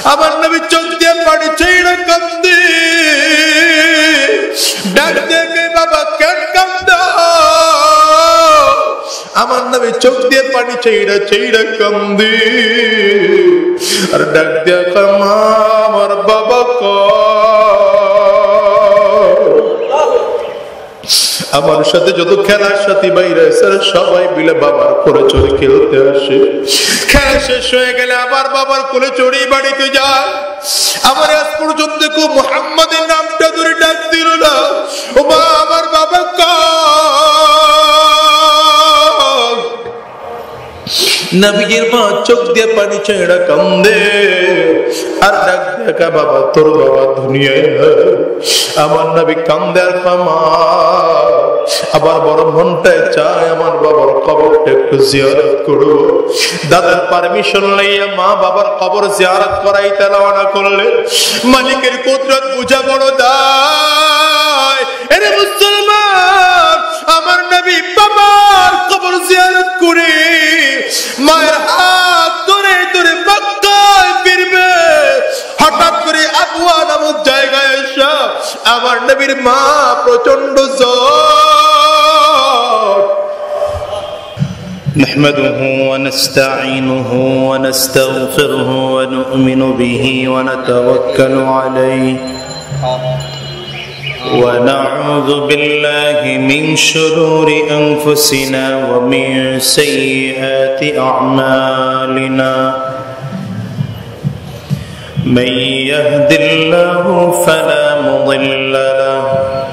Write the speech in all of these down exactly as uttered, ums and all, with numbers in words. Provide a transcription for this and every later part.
আমার নবী চোখ দিয়ে পানি ছেড়ে কান্দে ডাক দিয়ে বাবা কেন কান্দা আমার নবী চোখ দিয়ে পানি ছেড়ে ছেড়ে কান্দে আর ডাক দিয়ে মা আমার বাবা কো আমার সাথে যত খেলার সাথী বাইরে সবাই মিলে বাবার কোলে চড়ে খেলতে আসে খেলা শেষ হয়ে গেলে আবার বাবার কোলে চড়ে বাড়িতে যায় আমার আজ পর্যন্ত কেউ মুহাম্মাদের নামটা ধরে ডাক দিল না ও মা আমার বাবা কই নবীর মা চোখ দিয়ে পানি ছেড়ে কান্দে আর ডাক দেখা বাবা তোর বাবা দুনিয়ায় আমার নবী কান্দে আর মা আবার বড় মনটায় চায় আমার বাবার কবরটা একটু জিয়ারত করব দাদার পারমিশন লইয়া মা বাবার কবর জিয়ারত করাইতে রওনা করলে মালিকের কুদরত বুঝা বড় দায় এরে মুসলমান আমার নবী বাবার কবর জিয়ারত করে মায়ের হাত ধরে ধরে মক্কায় ফিরবে হঠাৎ করে আবওয়া নামক জায়গায় এসে আমার নবীর মা প্রচন্ড জ্বর نحمده ونستعينه ونستغفره ونؤمن به ونتوكل عليه ونعوذ بالله من شرور أنفسنا ومن سيئات أعمالنا من يهد الله فلا مضل له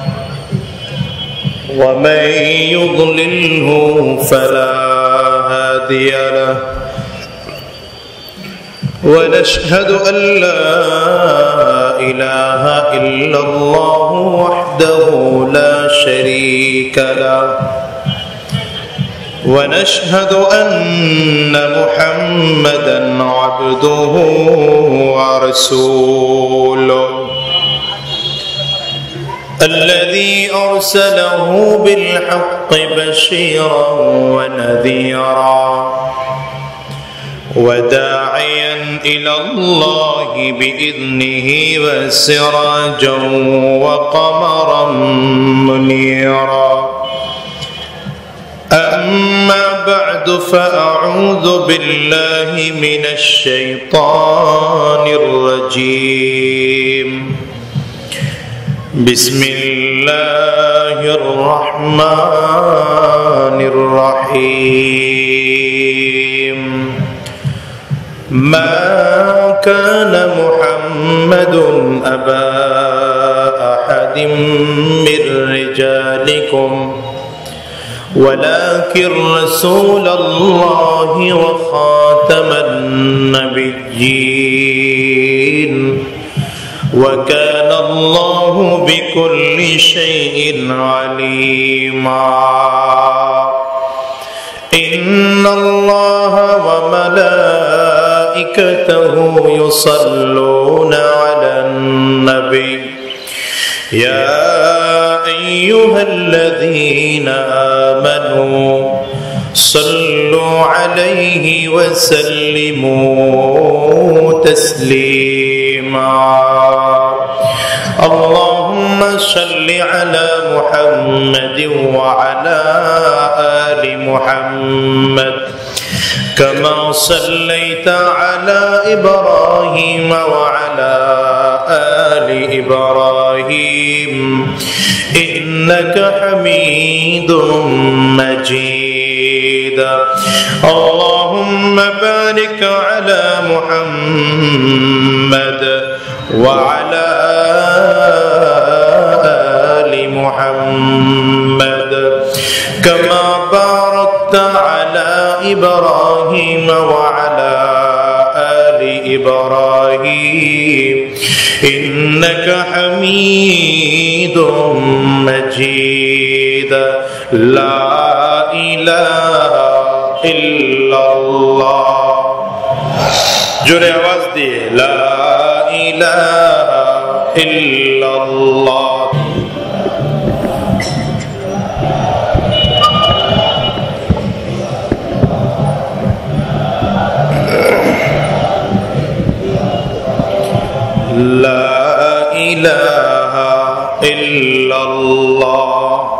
ومن يضلله فلا هادي له ونشهد أن لا إله إلا الله وحده لا شريك له ونشهد أن محمدا عبده ورسوله الذي أرسله بالحق بشيرا ونذيرا وداعيا إلى الله بإذنه وسراجا وقمرا منيرا أما بعد فأعوذ بالله من الشيطان الرجيم بسم الله الرحمن الرحيم ما كان محمد أبا أحد من رجالكم ولكن رسول الله وخاتم النبيين وكان الله بكل شيء عليما إن الله وملائكته يصلون على النبي يا أيها الذين آمنوا صلوا عليه وسلموا تسليما اللهم صل على محمد وعلى آل محمد كما صليت على إبراهيم وعلى آل إبراهيم إنك حميد مجيد اللهم بارك على محمد وعلى آل محمد كما باركت على إبراهيم وعلى آل إبراهيم إنك حميد مجيد لا إله إلا الله جرے آواز دیے لا إله إلا الله লা ইলাহা ইল্লাল্লাহ।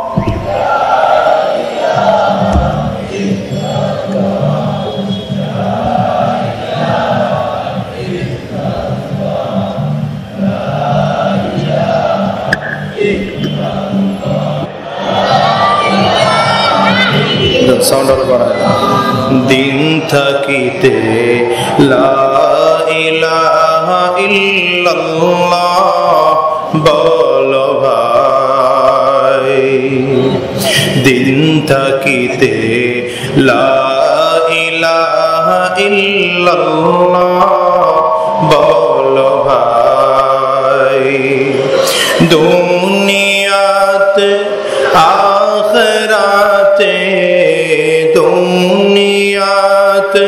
দিন থাকিতে লা ইলাহা ইল্লাল্লাহ বল ভাই, দিন থাকিতে লা ইলাহা ইল্লাল্লাহ বল ভাই। দুনিয়াতে আখিরাতে, দুনিয়াতে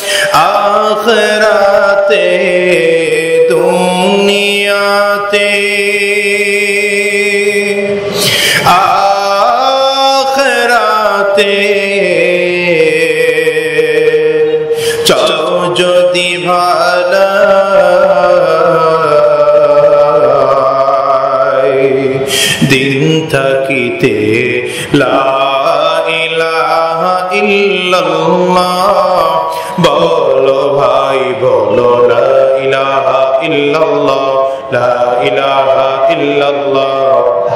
আখিরাতে, দুনিয়াতে আখিরাতে চলো যদি ভালো দিন থাকিতে লা ইলাহা ইল্লাল্লাহ বলো ভাই বলো লা ইলাহা ইল্লাল্লাহ, লা ইলাহা ইল্লাল্লাহ।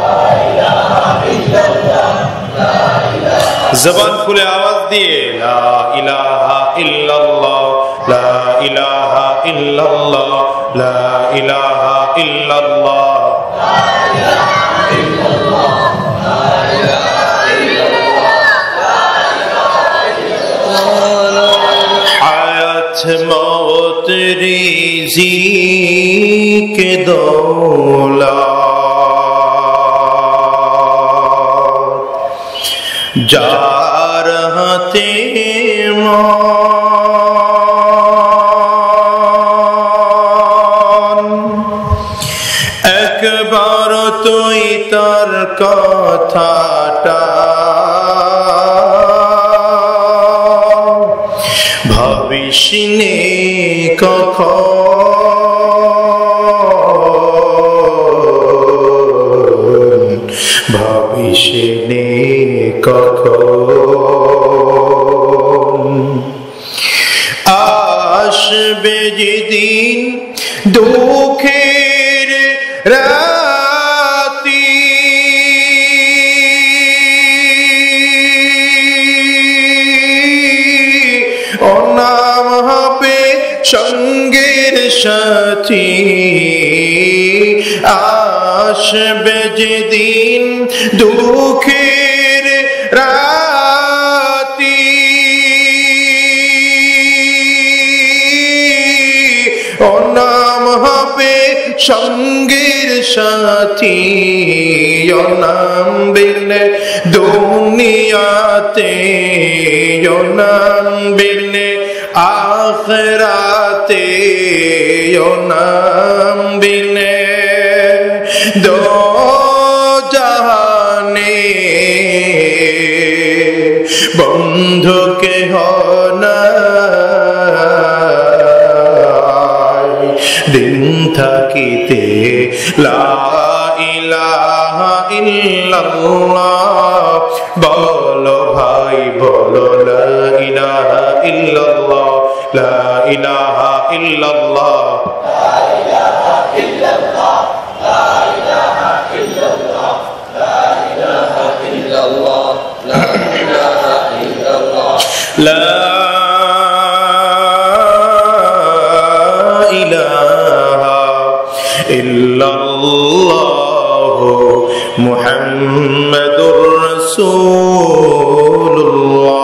জবান খুলে আওয়াজ দিয়ে লা ইলাহা ইল্লাল্লাহ, লা ইলাহা ইল্লাল্লাহ, লা ইলাহা ইল্লাল্লাহ। হায়াত মওত রিজিক দৌলত যার হাতে মন, একবার তুই তার কথাটা ভাবিসনে কখন, ভাবিসনে কখন আসবে যেদিন দুঃখের রাতি, নাম হবে সঙ্গের সাথী। আসবে যেদিন দুঃখের রাতি, ও নাম হবে সঙ্গের সাথী। ও নাম বিনে দুনিয়াতে, ও নাম বিনে আখিরাতে, ও নাম বিনে দো জাহানে বন্ধু কেহ নাই। দিন থাকিতে লা ইলাহা ইল্লাল্লাহ বলো ভাই বলো লা ইলাহা ইল্লাল্লাহ, লা ইলাহা ইল্লাল্লাহ, লা ইলাহা ইল্লাল্লাহ, লা ইলাহা ইল্লাল্লাহ, লা ইলাহা ইল্লাল্লাহ, লা ইলাহা ইল্লাল্লাহ, লা ইলাহা ইল্লাল্লাহ মুহাম্মাদুর রাসূলুল্লাহ।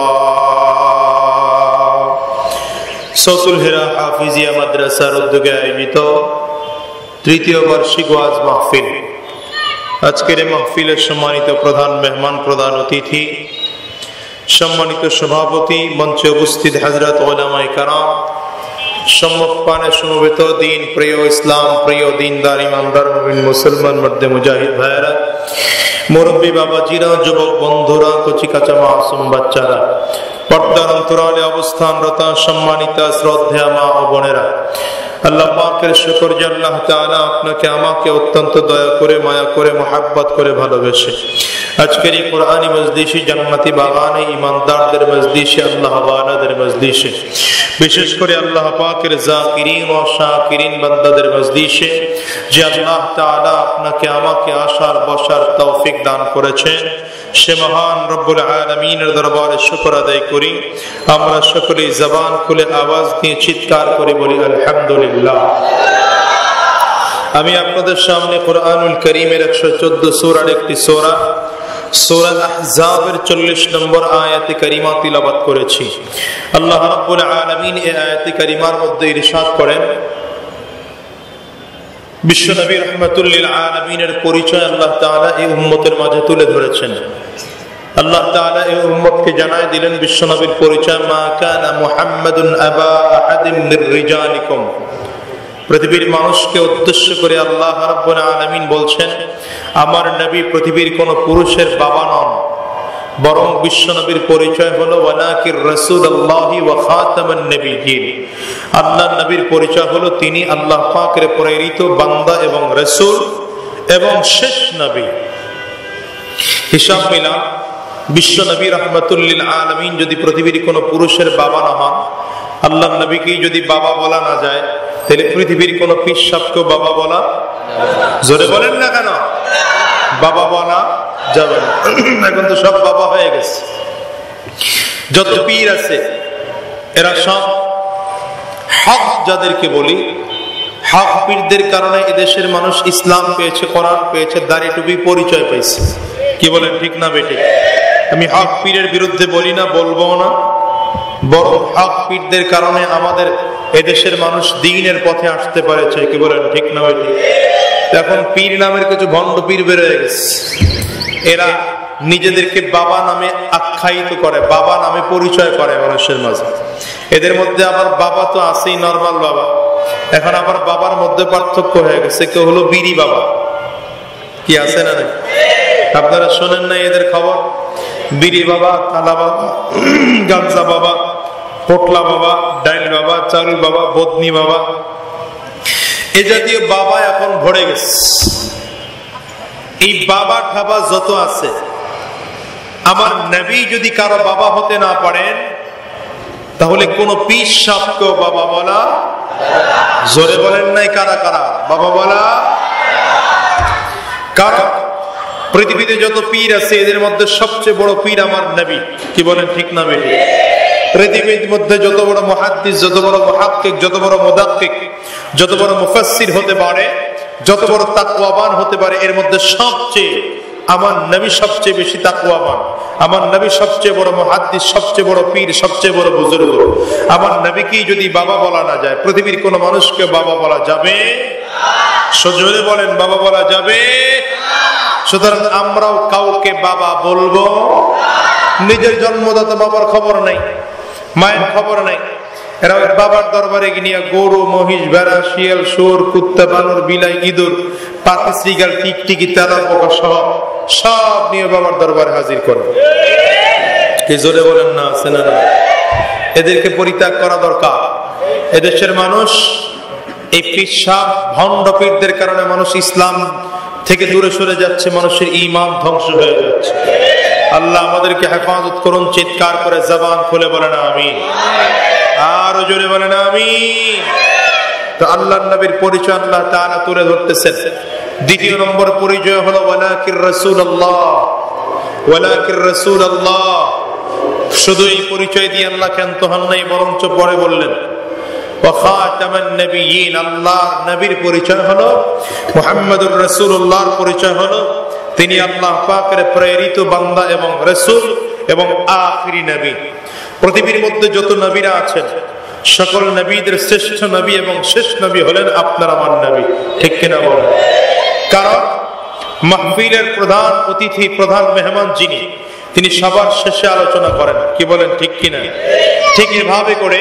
সৌতুল হিরা হাফিজিয়া মাদ্রাসার উদ্যোগে আয়োজিত তৃতীয় বার্ষিক ওয়াজ মাহফিল। আজকের এই মাহফিলের সম্মানিত প্রধান মেহমান, প্রধান অতিথি, সম্মানিত সভাপতি, মঞ্চে উপস্থিত হযরত উলামায়ে কেরাম, সম্মুখপানে সমবেত দিন প্রিয় ইসলাম প্রিয় দিনদার ইমানদার মুমিন মুসলমান মর্দে মুজাহিদ ভাইয়েরা, মুরব্বী বাবাজিরা, যুবক বন্ধুরা, কচি কাঁচা মাসুম বাচ্চারা, পর্দার অন্তরালে অবস্থানরত সম্মানিত শ্রদ্ধেয় মা ও বোনেরা, আল্লাহ পাকের শুকর যে আল্লাহ তাআলা আপনাকে আমাকে অত্যন্ত দয়া করে মায়া করে মোহাব্বত করে ভালোবেসে আজকের এই কোরআনী মজলিসে জান্নাতি বাগানে ইমানদারদের মজলিসে আল্লাহ ওয়ালাদের মজলিসে বিশেষ করে আল্লাহ পাকের জাকিরিন ও শাকিরিন বান্দাদের মজলিসে যে আল্লাহ তাআলা আপনাকে আমাকে আসার বসার তৌফিক দান করেছেন সে মহান রব্বুল আলামিনের দরবারে শুকর আদায় করি। আমরা সকলেই জবান খুলে আওয়াজ দিয়ে চিৎকার করে বলি আলহামদুলিল্লাহ। আমি আপনাদের সামনে কোরআনুল কারীমের একশো চোদ্দ সূরার একটি সূরা সূরা আহজাবের চল্লিশ নম্বর আয়াতে কারিমা তিলাওয়াত করেছি। আল্লাহ রাব্বুল আলামিন এই আয়াতে কারিমার মধ্যে ইরশাদ করেন, বিশ্বনবী রাহমাতুল লিল আলামিনের পরিচয় আল্লাহ তাআলা এই উম্মতের মাঝে তুলে ধরেছেন। আল্লাহ তাআলা এই উম্মতকে জানায় দিলেন বিশ্বনবীর পরিচয়, মা কানা মুহাম্মাদুন আবা আহাদিম মির রিজালিকুম। পৃথিবীর মানুষকে উদ্দেশ্য করে আল্লাহ রাব্বুল আলামিন বলছেন, আমার নবী পৃথিবীর কোন পুরুষের বাবা নন, বরং বিশ্বনবীর পরিচয় হলো ওয়ালাকির রাসূলুল্লাহি ওয়া খাতামান নবিয়্যিন। আল্লাহর নবীর পরিচয় হলো তিনি আল্লাহ পাকের প্রেরিত বান্দা এবং রাসূল এবং শেষ নবী। হিসাব মিলান, বিশ্বনবী রাহমাতুল লিল আলামিন যদি পৃথিবীর কোন পুরুষের বাবা না হন, আল্লাহর নবীকে যদি বাবা বলা না যায়, তাহলে পৃথিবীর কোন পীর সাহেবকে বাবা বলা, জোরে বলেন না কেন, বাবা বলা যাবে না। এখন তো সব বাবা হয়ে গেছে। যত পীর আছে এরা সব হক, যাদেরকে বলি হক পীরদের কারণে এদেশের মানুষ ইসলাম পেয়েছে, কোরআন পেয়েছে, দাড়ি টুপি পরিচয় পেয়েছে। কি বলেন, ঠিক না বেঠিক? আমি হক পীরের বিরুদ্ধে বলি না, বলবো না, বরং হক পীরদের কারণে আমাদের এদেশের মানুষ দ্বীনের পথে আসতে পারেছে। কি বলেন, ঠিক না বেঠিক? এখন পীর নামের কিছু ভণ্ড পীর বের হয়ে গেছে। এরা নিজেদেরকে বাবা নামে আখ্যায়িত করে, বাবা নামে পরিচয় করে মানুষের মাঝে। এদের মধ্যে আবার বাবা তো আছেই, নরমাল বাবা। এখন আবার বাবার মধ্যে পার্থক্য হয়ে গেছে, কেউ হলো বিড়ি বাবা। কি আছে না নাই? আপনারা শোনেন না এদের খবর? বিড়ি বাবা, কালা বাবা, গাঞ্জা বাবা, পোটলা বাবা, ডাইল বাবা, চারু বাবা, বদনি বাবা, এ জাতীয় বাবা এখন ভরে গেছে। এই বাবা ঠাবা যত আছে, আমার নবী যদি কারো বাবা হতে না পারেন, তাহলে কোন পীর সাহেবকেও বাবা বলা, জোরে বলেন নাই কারা কারা বাবা বলা? কারণ পৃথিবীতে যত পীর আছে এদের মধ্যে সবচেয়ে বড় পীর আমার নবী। কি বলেন, ঠিক না বেঠিক? পৃথিবীর মধ্যে যত বড় মুহাদ্দিস, যত বড় মুহাক্কিক, যত বড় মুদাক্কিক, যত বড় মুফাসসির হতে পারে, যত বড় তাকওয়াবান হতে পারে, এর মধ্যে সবচেয়ে আমার নবী সবচেয়ে বেশি তাকওয়াবান। আমার নবী সবচেয়ে বড় মুহাদ্দিস, সবচেয়ে বড় পীর, সবচেয়ে বড় বুজুর্গ। আমার নবীকে যদি বাবা বলা না যায়, পৃথিবীর কোন মানুষকে বাবা বলা যাবে? সজোরে বলেন, বাবা বলা যাবে? সুতরাং আমরাও কাউকে বাবা বলবো? নিজের জন্মদাতা বাবার খবর নাই, মায়ের খবর নাই, এরা বাবার দরবারে গিয়ে গরু, মহিষ, ভেড়া, শিয়াল, শুয়োর, কুত্তা, বানর, বিলাই, ইঁদুর, পাখি, শ্রীগাল, টিকটিকি, তেলা পোকা সহ সব নিয়ে বাবার দরবারে হাজির করে। কি জোরে বলেন না, আছে না? এদেরকে পরিত্যাগ করা দরকার। এদেশের মানুষ এই পিসাব ভণ্ড পীরদের কারণে মানুষ ইসলাম থেকে দূরে সরে যাচ্ছে, মানুষের ঈমান ধ্বংস হয়ে যাচ্ছে। আল্লাহ আমাদেরকে হেফাজত করুন। চিৎকার করে জবান খুলে বলেন আমিন। আরো জোরে বলেন আমিন। তো আল্লাহর নবীর পরিচয় আল্লাহ তাআলা তুলে ধরতেছেন। দ্বিতীয় নম্বর পরিচয় হলো ওয়ালাকির রাসূলুল্লাহ, ওয়ালাকির রাসূলুল্লাহ। শুধু এই পরিচয় দিয়ে আল্লাহ ক্ষান্ত হন নাই, বরঞ্চ পরে বললেন ওয়া খাতামান নবিয়্যিন। আল্লাহর নবীর পরিচয় হলো মুহাম্মদুর রাসূলুল্লাহর পরিচয় হলো তিনি আল্লাহ পাকের প্রেরিত বান্দা এবং রাসূল এবং আখিরি নবী। পৃথিবীর মধ্যে যত নবীরা আছেন, সকল নবীদের শ্রেষ্ঠ নবী এবং শেষ নবী হলেন আপনার আমার নবী। ঠিক কিনা বলেন? কারণ মাহফিলের প্রধান অতিথি, প্রধান মেহমান যিনি, তিনি সবার শেষে আলোচনা করেন। কি বলেন, ঠিক কিনা? ঠিক এভাবে করে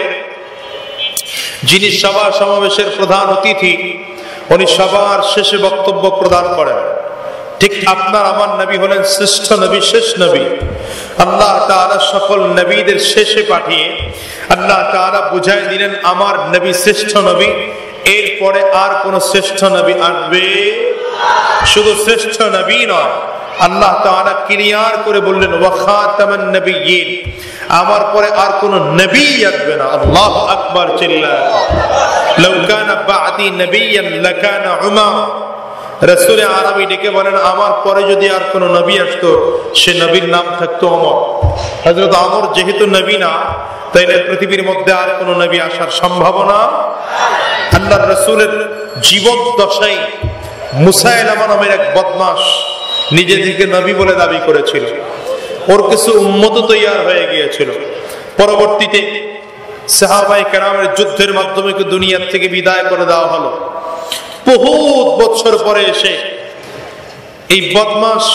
যিনি সভা সমাবেশের প্রধান অতিথি, উনি সবার শেষে বক্তব্য প্রদান করেন। ঠিক আপনার আমার নবী হলেন শ্রেষ্ঠ নবী, শেষ নবী। আল্লাহ তাআলা সকল নবীদের শেষে পাঠিয়ে আল্লাহ তাআলা বুঝাই দিলেন আমার নবী শ্রেষ্ঠ নবী এরপরে আর কোন শ্রেষ্ঠ নবী আসবে? শুধু শ্রেষ্ঠ নবী নয়, আল্লাহ তাআলা ক্লিয়ার করে বললেন ওয়া খাতামান নবিয়্যিন, আমার পরে আর কোন নবী আসবে না। আল্লাহু আকবার চিল্লা। লাউ কানা বা'দি নবিয়্যান লাকানা উমর। রাসূল আরবি ডেকে বলেন আমার পরে যদি আর কোন নবী আসতো সে নবীর নাম থাকতো ওমর। হযরত ওমর যেহেতু নবী না, তাইলে পৃথিবীর মধ্যে আর কোন নবী আসার সম্ভাবনা। আল্লাহর রাসূলের জীবদ্দশায় মুসাইলামা নামের এক বদমাশ নিজেকে নবী বলে দাবি করেছিল। ওর কিছু উম্মত তৈয়ার হয়ে গিয়েছিল। পরবর্তীতে সাহাবায়ে কেরামের যুদ্ধের মাধ্যমে দুনিয়া থেকে বিদায় করে দেওয়া হলো। বহুত বছর পরে এসে এই বদমাশ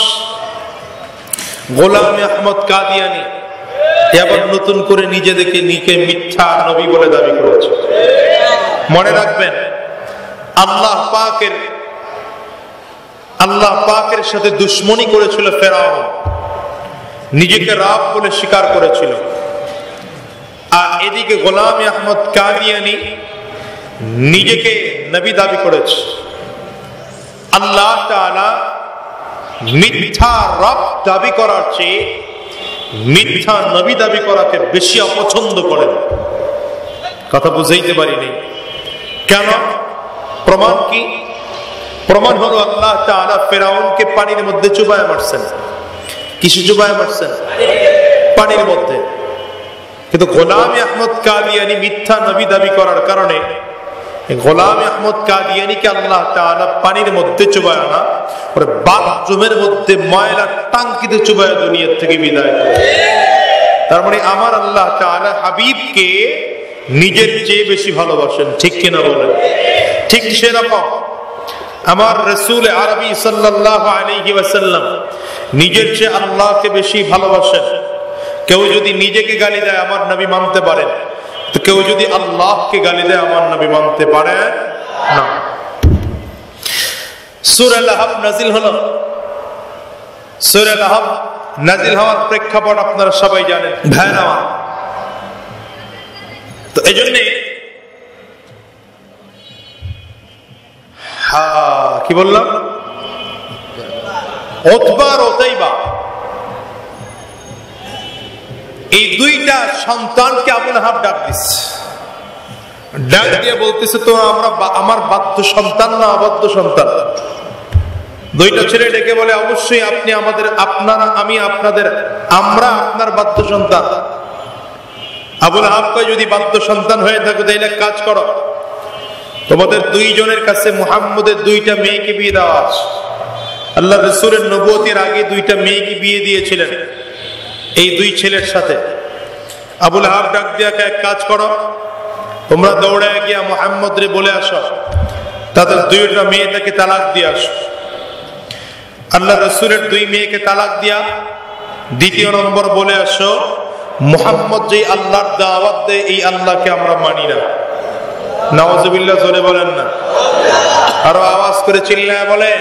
গোলাম আহমদ কাদিয়ানী এবার নতুন করে নিজেদেরকে নিকে মিথ্যা নবী বলে দাবি করেছে। মনে রাখবেন, আল্লাহ পাকের আল্লাহ পাকের সাথে দুশ্মনী করেছিল ফেরাউন, নিজেকে রাব বলে স্বীকার করেছিল। আর এদিকে গোলাম আহমদ কাদিয়ানী নিজেকে নবী দাবি করেছে। আল্লাহ তাআলা মিথ্যা রব দাবি করার চেয়ে মিথ্যা নবী দাবি করাকে বেশি অপছন্দ করেন। কথা বুঝাইতে পারিনি কেন? প্রমাণ কি? প্রমাণ হলো আল্লাহ তাআলা ফেরাউনকে পানির মধ্যে চুবায় মারছেন। কিসে চুবায় মারছেন? পানির মধ্যে। কিন্তু গোলাম আহমদ কাদিয়ানী মিথ্যা নবী দাবি করার কারণে গোলাম আহমদ কাদিয়ানীকে আল্লাহ তাআলা পানির মধ্যে চুবায় না, ওরে বাথরুমের মধ্যে ময়লা টাঙ্কিতে চুবায় দুনিয়া থেকে বিদায় করে। তার মানে আমার আল্লাহ তাআলা হাবিবকে নিজের চেয়ে বেশি ভালোবাসেন, ঠিক কিনা বলেন? ঠিক সেরকম আমার রাসূল আরবি সাল্লাল্লাহু আলাইহি ওয়াসাল্লাম নিজের চেয়ে আল্লাহকে বেশি ভালোবাসেন। কেউ যদি নিজেকে গালি দেয় আমার নবী মানতে পারেন, তো কেউ যদি আল্লাহকে গালি দেয় আমার নবী মানতে পারে না। সূরা লাহব নাজিল হলো। সূরা লাহব নাজিল হওয়ার প্রেক্ষাপট আপনারা সবাই জানেন, ভাইরা। তো এজন্য হ্যাঁ কি বললাম, উতবা আর উতাইবা এই দুইটা সন্তানকে আবু লাহাব ডাক দিচ্ছে। ডাক দিয়ে বলতেছে তো আমরা আমার বাধ্য সন্তান না অবাধ্য সন্তান? দুইটা ছেলে ডেকে বলে অবশ্যই আপনি আমাদের, আপনারা আমি আপনাদের, আমরা আপনার বাধ্য সন্তান। আবু লাহাব কয় যদি বাধ্য সন্তান হয়ে থাকো তাইলে কাজ করো, তোমাদের দুইজনের কাছে মুহাম্মদের দুইটা মেয়েকে বিয়ে দেওয়া আছে। আল্লাহ রাসূলের নবুয়তের আগে দুইটা মেয়েকে বিয়ে দিয়েছিলেন এই দুই ছেলের সাথে। আবু লাহাব ডাক দিয়া এক কাজ করো, তোমরা দৌড়ে গিয়া মুহাম্মদ রে বলে আসো তাদের দুইটা মেয়েটাকে তালাক দিয়ে আসো। আল্লাহ রাসূলের দুই মেয়েকে তালাক দিয়া দ্বিতীয় নম্বর বলে আসো মুহাম্মদ যে আল্লাহর দাওয়াত দেয় এই আল্লাহকে আমরা মানি না। নাউযুবিল্লাহ, জোরে বলেন না, আরো আওয়াজ করে চিল্লায় বলে।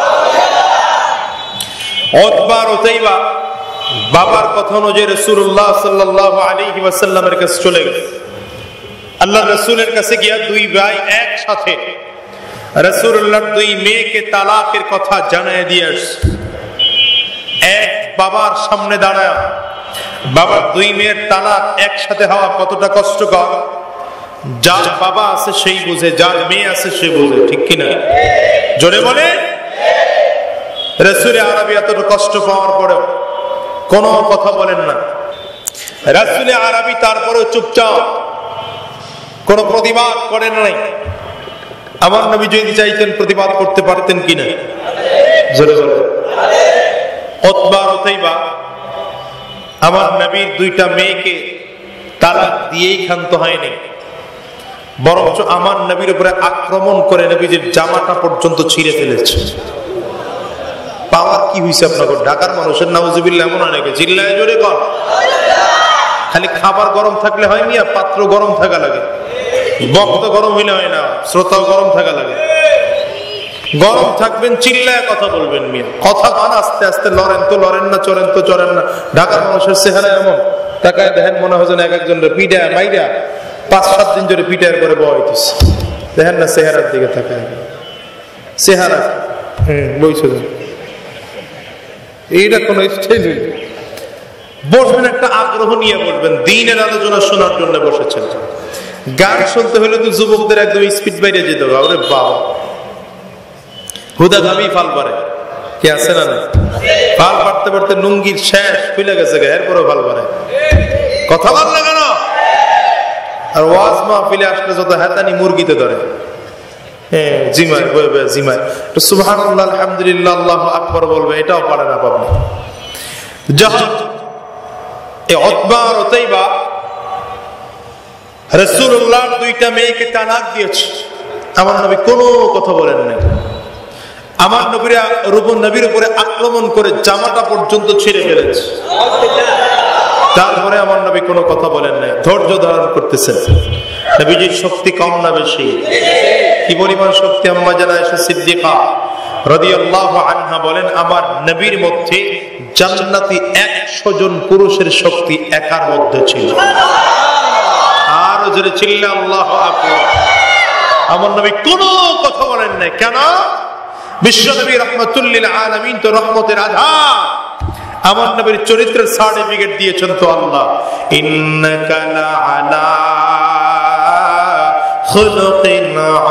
উতবা আর উতাইবা বাবার কথা অনুযায়ী রাসূলুল্লাহ সাল্লাল্লাহু আলাইহি ওয়াসাল্লামের কাছে চলে গেল। আল্লাহ রাসূলের কাছে গিয়া দুই ভাই একসাথে রাসূলুল্লাহর দুই মেয়েকে তালাকের কথা জানায় দিয়ে আসছে। এক বাবার সামনে দাঁড়ায় বাবার দুই মেয়ের তালাক একসাথে হওয়া কতটা কষ্টকর যার বাবা আছে সেই বুঝে, যার মেয়ে আছে সে বুঝে, ঠিক কিনা? জোরে বলে। রাসূল আরবি এতটা কষ্ট পাওয়ার পরেও কোনো কথা বলেন না। রাসূল আরবি তারপরেও চুপচাপ, কোনো প্রতিবাদ করেন নাই। আমার নবী যদি চাইতেন প্রতিবাদ করতে পারতেন কিনা? জোরে বলে। উতবা আর উতাইবা আমার নবীর দুইটা মেয়েকে তালাক দিয়েই ক্ষান্ত হয়নি, বরঞ্চ আমার নবীর উপরে আক্রমণ করে নবীর জামাটা পর্যন্ত ছিঁড়ে ফেলেছে। পাওয়ার কি হয়েছে আপনাকে? ঢাকার মানুষের নাউজুবিল্লাহ এমন অনেকে চিল্লায় জোরে কর। খালি খাবার গরম থাকলে হয় মিয়া, পাত্র গরম থাকা লাগে। বক্তা গরম হইলে হয় না, শ্রোতাও গরম থাকা লাগে। গরম থাকবেন, চিল্লায় কথা বলবেন মিয়া। কথা কান আস্তে আস্তে, লড়েন তো লড়েন না, চড়েন তো চড়েন না। ঢাকার মানুষের চেহারা এমন, তাকায় দেখেন মনে হয় এক একজন পিঠা মাইরা পাঁচ সাত দিন ধরে পিঠার করে বয়া হইতেছে। দেখেন না চেহারার দিকে তাকায়, চেহারা হম বইছো এইটা কোন স্টাইল। বসবেন একটা আগ্রহ নিয়ে বসবেন, দ্বীনের আলোচনা শোনার জন্য বসেছেন। গান শুনতে হলে তো যুবকদের একদম স্পিড বাইরে যেতে হবে। ওরে বাবা, হুদা গাবি ফাল পারে কি আছে না? ফাল পারতে পারতে নুঙ্গির শেষ খুলে গেছে, এরপরে ফাল পারে। কথা বল না কেন? আর ওয়াজ মাহফিলে আসলে যত হাতানি মুরগিতে ধরে, হ্যাঁ জিমায় বলবে, জিমায় সুবহানাল্লাহ আলহামদুলিল্লাহ আল্লাহু আকবার বলবে, এটাও পারে না পাবনা। যখন এই উতবা আর উতাইবা রাসূলুল্লাহর দুইটা মেয়েকে তালাক দিয়েছে, আমার নবী কোনো কথা বলেন নাই। আমার নবীরা রূপন নবীর উপরে আক্রমণ করে জামাটা পর্যন্ত ছিঁড়ে ফেলেছে, তারপরে আমার নবী কোনো কথা বলেন নাই, ধৈর্য ধারণ করতেছেন। নবীজির শক্তি কম না বেশি? কি পরিমাণ শক্তি! আম্মা জানা আয়েশা সিদ্দিকা রাদিয়াল্লাহু আনহা বলেন, আমার নবীর মধ্যে জান্নাতি একশো জন পুরুষের শক্তি একার মধ্যে ছিল। আর জোরে চিল্লা আল্লাহু আকবার। আমার নবী কোনো কথা বলেন নাই। কেন? বিশ্ব নবী রাহমাতুল লিল আলামিন, তো রহমতের আধার। আমার নবীর চরিত্রের সার্টিফিকেট দিয়েছেন তো আল্লাহ, ইন্নাকা লাআলা খুলুকিন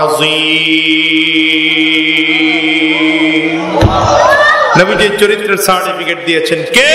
আযীম। নবীজির চরিত্রের সার্টিফিকেট দিয়েছেন কে?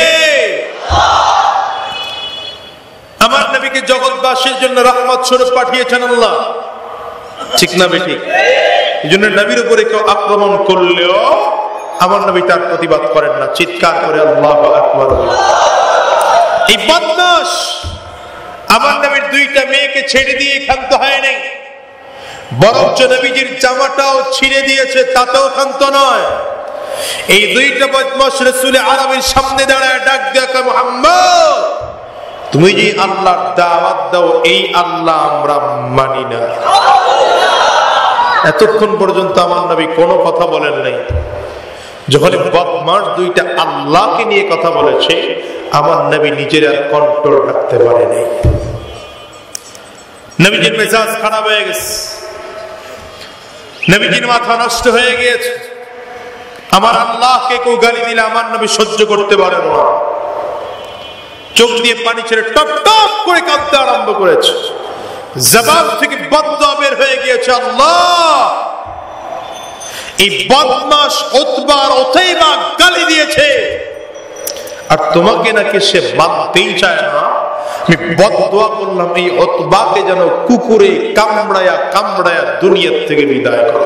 আমার নবীকে জগৎবাসীর জন্য রহমত স্বরূপ পাঠিয়েছেন আল্লাহ, ঠিক না বেঠিক? এই জন্য নবীর উপরে কেউ আক্রমণ করলেও আমার নবী তার প্রতিবাদ করেন না, চিৎকার করে আল্লাহু আকবার। এই বদমাশ আমার নবীর দুইটা মেয়েকে ছেড়ে দিয়ে ক্ষান্ত হয় নাই, বরঞ্চ নবীজির জামাটাও ছিঁড়ে দিয়েছে, তাতেও ক্ষান্ত নয়। এই দুইটা বদমাশ রাসূল আরবের সামনে দাঁড়ায় ডাক দেয়া, মুহাম্মদ তুমি যে আল্লাহর দাওয়াত দাও, এই আল্লাহ আমরা মানি না। এতক্ষণ পর্যন্ত আমার নবী কোনো কথা বলেন নাই। যখন বদমাশ দুইটা আল্লাহকে নিয়ে কথা বলেছে, আমার নবী নিজের আর কন্ট্রোল রাখতে পারে নাই। নবীজির মেজাজ খারাপ হয়ে গেছে, নবীজির মাথা নষ্ট হয়ে গিয়েছে। আমার আল্লাহকে কেউ গালি দিলে আমার নবী সহ্য করতে পারে না। চোখ দিয়ে পানি ছেড়ে টপ টপ করে কাঁদতে আরম্ভ করেছে। জবান থেকে বদদুয়া বের হয়ে গিয়েছে, আল্লাহ এই বদমাশ উতবা আর উতাইবা গালি দিয়েছে, আর তোমাকে নাকি সে মানতেই চায় না। আমি বদদুয়া করলাম এই উতবাকে যেন কুকুরে কামড়ায়া কামড়ায়া দুনিয়া থেকে বিদায় করে।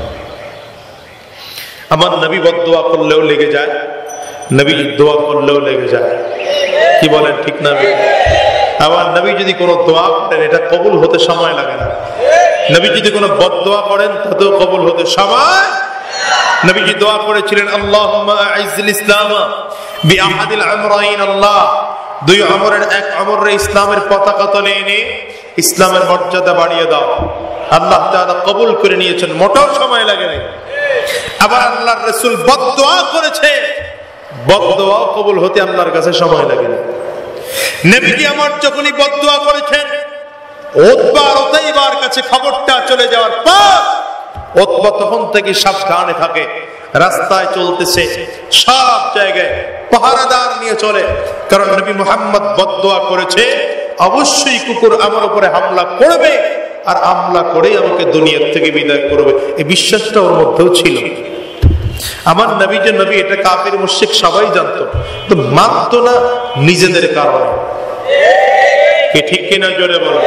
আমার নবী বদদুয়া করলেও লেগে যায়, নবী দোয়া করলেও লেগে যায়। কি বলেন, ঠিক না? আমার নবী যদি কোনো দোয়া করেন, এটা কবুল হতে সময় লাগে না। নবী যদি কোনো বদদোয়া করেন, তাতেও কবুল হতে সময়। নবীজি দোয়া করেছিলেন, আল্লাহুম্মা আইজ্জিল ইসলাম বিআহাদিল আমরাইন, আল্লাহ দুই আমরের এক আমরে ইসলামের পতাকা তলে এনে ইসলামের মর্যাদা বাড়িয়ে দাও। আল্লাহ তাআলা কবুল করে নিয়েছেন, মোটেও সময় লাগে না। আবার আল্লাহর রাসূল বদদোয়া করেছে, বদদোয়া কবুল হতে আল্লাহর কাছে সময় লাগে না। নবীজি আমার যখনই বদদুয়া করেছেন, উতবা আর উতাইবার কাছে খবরটা চলে যাওয়ার পর উতবা তখন থেকে সাবধানে থাকে, রাস্তায় চলতেছে, সব জায়গায় পাহারাদার নিয়ে চলে। কারণ নবী মুহাম্মদ বদদুয়া করেছে, অবশ্যই কুকুর আমার উপরে হামলা করবে, আর হামলা করেই আমাকে দুনিয়া থেকে বিদায় করবে। এই বিশ্বাসটা ওর মধ্যেও ছিল। আমার নবী যে নবী, এটা কাফির মুশরিক সবাই জানতো, তো মানতো না নিজেদের কারণে। কি ঠিক কিনা জোরে বলো?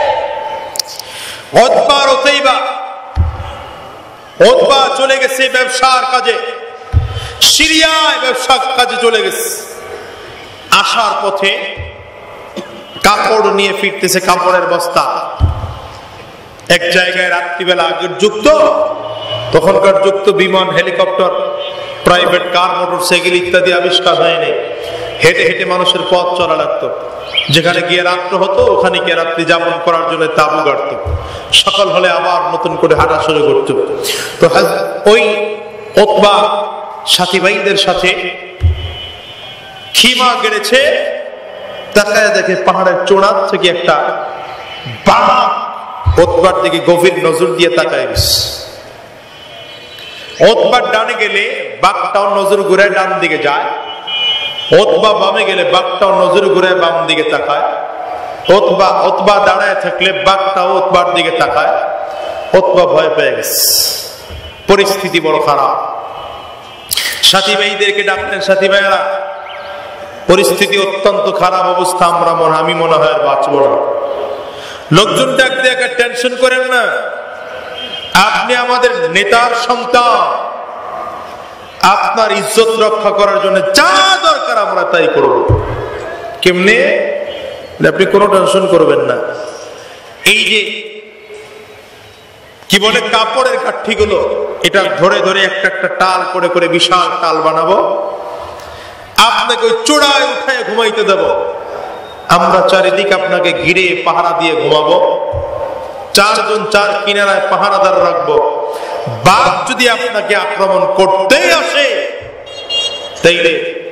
উতবা আর উতাইবা, উতবা চলে গেছে ব্যবসার কাজে, সিরিয়ায় ব্যবসার কাজে চলে গেছে। আসার পথে কাপড় নিয়ে ফিরতেছে, কাপড়ের বস্তা। এক জায়গায় রাত্রিবেলা আগের যুক্ত, তখনকার যুক্ত বিমান, হেলিকপ্টার, প্রাইভেট কার, মোটরসাইকেল ইত্যাদি আবিষ্কার হয়নি। হেঁটে হেঁটে মানুষের পথ চলা লাগতো। যেখানে গিয়ে রাত্র হতো, ওখানে গিয়ে রাত্রি যাপন করার জন্য তাবু গাড়ত। সকাল হলে আবার নতুন করে হাঁটা শুরু করত। তো ওই উতবা সাথী ভাইদের সাথে খিমা গেড়েছে। তাকায় দেখে পাহাড়ের চূড়ার থেকে একটা বাঘ উতবার দিকে গভীর নজর দিয়ে তাকায় গেছে। উতবার ডানে গেলে বাঘটাও নজর ঘুরায় ডান দিকে যায়, উতবা বামে গেলে বাঘটাও নজর ঘুরায় বাম দিকে তাকায়, উতবা উতবা দাঁড়ায় থাকলে বাঘটাও উতবার দিকে তাকায়। উতবা ভয় পেয়ে গেছে, পরিস্থিতি বড় খারাপ। সাথী ভাইদেরকে ডাকলেন, সাথী ভাইরা পরিস্থিতি অত্যন্ত খারাপ অবস্থা, আমরা মনে আমি মনে হয় আর বাঁচবো না। লোকজন ডাক দিয়ে টেনশন করেন না, আপনি আমাদের নেতার সন্তান, আপনার ইজ্জত রক্ষা করার জন্য যা দরকার আমরা তাই করব। কেমনে? আপনি কোনো টেনশন করবেন না। এই যে কি বলে কাপড়ের কাঠি গুলো, এটা ধরে ধরে একটা একটা টাল করে করে বিশাল টাল বানাবো, আপনাকে ওই চূড়ায় উঠায় ঘুমাইতে দেব, আমরা চারিদিকে আপনাকে ঘিরে পাহারা দিয়ে ঘুমাবো, চারজন চার কিনারায় পাহারাদার রাখবো। বাঘ যদি আপনাকে আক্রমণ করতেই আসে তাইলে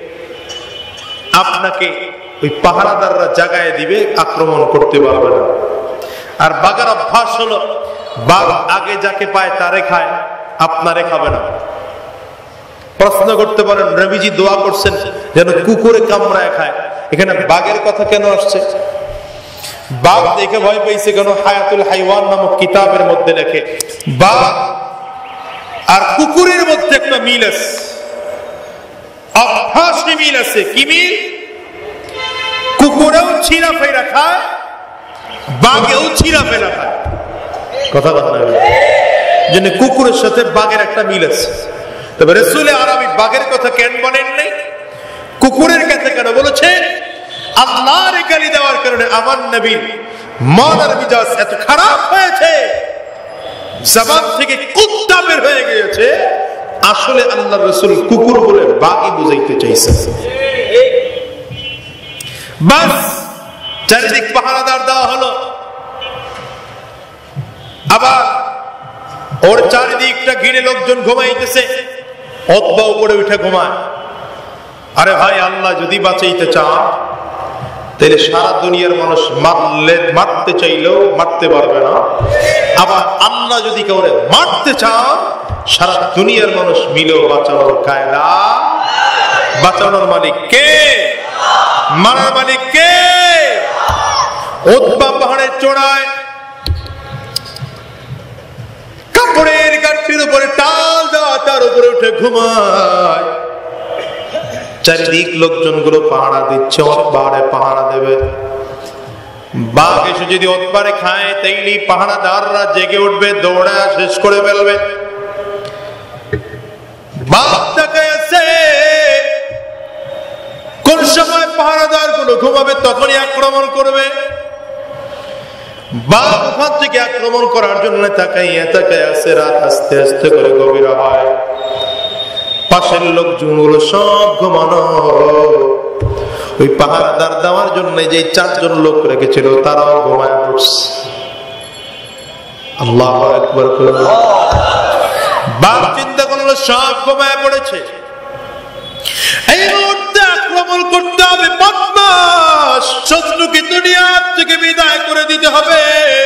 আপনাকে ওই পাহারাদাররা জাগায় দিবে, আক্রমণ করতে পারবে না। আর বাঘের অভ্যাস হলো বাঘ আগে যাকে পায় তারে খায়, আপনারে খাবে না। প্রশ্ন করতে পারেন, নবীজি দোয়া করছেন যেন কুকুরে কামড়ায় খায়, এখানে বাঘের কথা কেন আসছে? বাঘ দেখে ভয় পাইছে কেন? হায়াতুল হাইওয়ান নামক কিতাবের মধ্যে লেখে বাঘ আর কুকুরের মধ্যে একটা মিল আছে, অভ্যাসে মিল আছে। কি মিল? কুকুরেও ছিঁড়া ফেরা খায়, বাঘেও ছিঁড়া ফেরা খায়। কথা কথা জন্য কুকুরের সাথে বাঘের একটা মিল আছে। তবে রাসূল আরবি বাঘের কথা কেন বলেন নাই, কুকুরের কাছে কেন বলেছে? আল্লাহর গালি দেওয়ার কারণে আমার নবী মনের মিজাজ এত খারাপ হয়েছে, জবান থেকে কুত্তা বের হয়ে গিয়েছে। আসলে আল্লাহর রাসূল কুকুর বলে বাঘই বুঝাইতে চাইছে। বাস চারিদিক পাহারাদার দেওয়া হলো, আবার ওর চারিদিকটা ঘিরে লোকজন ঘুমাইতেছে, উতবা উপরে উঠে ঘুমায়। আরে ভাই, আল্লাহ যদি বাঁচাইতে চান তাহলে সারা দুনিয়ার মানুষ মারলে মারতে চাইলেও মারতে পারবে না। আবার আল্লাহ যদি কাউরে মারতে চান সারা দুনিয়ার মানুষ মিলেও বাঁচানোর কায়দা। বাঁচানোর মালিক কে? মারার মালিক কে? উতবা পাহাড়ের চূড়ায় কাপড়ের গাঠটির উপরে টাল দেওয়া, তার উপরে উঠে ঘুমায়। চারিদিক লোকজন গুলো পাহারা দিচ্ছে, উতবারে পাহারা দেবে। বাঘ এসে যদি উতবারে খায় তাইলে পাহারাদাররা জেগে উঠবে, দৌড়া শেষ করে ফেলবে। বাঘ তাকাইছে, কোন সময় পাহারাদার গুলো ঘুমাবে তখনই আক্রমণ করবে। বাঘ ওখান থেকে আক্রমণ করার জন্য তাকাইয়া তাকাই আছে। রাত আস্তে আস্তে করে গভীর হয়, পাশের লোকজন গুলো সব ঘুমানো। ওই পাহারাদার দেওয়ার জন্য যে চারজন লোক রেখেছিল তারাও ঘুমায় পড়ছে। আল্লাহু আকবার। বাঘ চিন্তা করলো সব ঘুমায় পড়েছে, এই মুহূর্তে আক্রমণ করতে হবে। বদমাশ শত্রুকে দুনিয়া থেকে বিদায় করে দিতে হবে।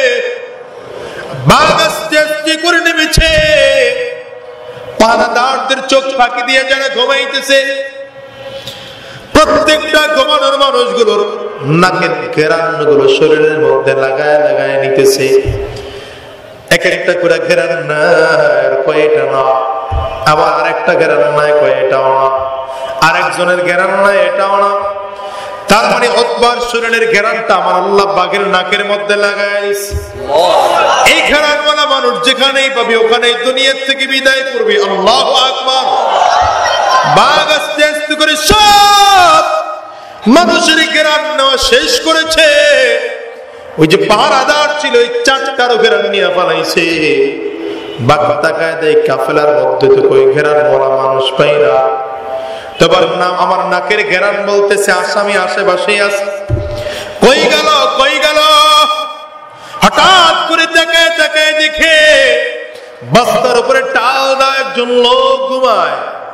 বাঘ আস্তে আস্তে করে নেমেছে। পাহারাদারদের চোখ ফাঁকি দিয়ে যারা ঘুমাইতেছে, প্রত্যেকটা ঘুমানোর মানুষগুলোর নাকের ঘেরানগুলো শরীরের মধ্যে লাগায় লাগায় নিতেছে। এক একটা করে ঘেরান নাই, কয়েকটা না, আবার আরেকটা ঘেরান নাই, কয়েকটাও না, আরেকজনের ঘেরান নাই, এটাও না। তার মানে উতবার শরীরের ঘেরানটা আমার আল্লাহ বাঘের নাকের মধ্যে লাগায় দিয়েছে। এই ঘেরানওয়ালা মানুষ যেখানেই পাবে ওখানেই দুনিয়া থেকে বিদায় করবে। আল্লাহু আকবার। বাঘ আস্তে আস্তে করে সব মানুষের ঘেরান নেওয়া শেষ করেছে। ওই যে পাহারাদার ছিল ওই চারটারও ঘেরান নিয়ে পালাইছে। বাঘ তাকায় দেয় কাফেলার মধ্যে তো কই ঘেরানওয়ালা মানুষ পাই না। তবার নাম আমার নাকের ঘেরান বলতেছে আসামি আশেপাশেই আছে। কই গেল কই গেল? হঠাৎ করে তাকায় তাকায় দেখে বস্তার উপরে টাল দেওয়া একজন লোক ঘুমায়।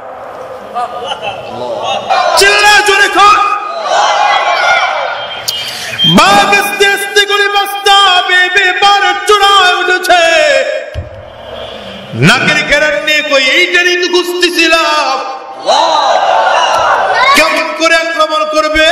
চিল্লা জোরে কর। বাঘ আস্তে আস্তে করে বস্তা বেবে পাহাড়ের চূড়ায় নাকের ঘেরান নিয়ে কই এইটারই তো খুঁজতেছিলাম, কেমন করে আক্রমণ করবে।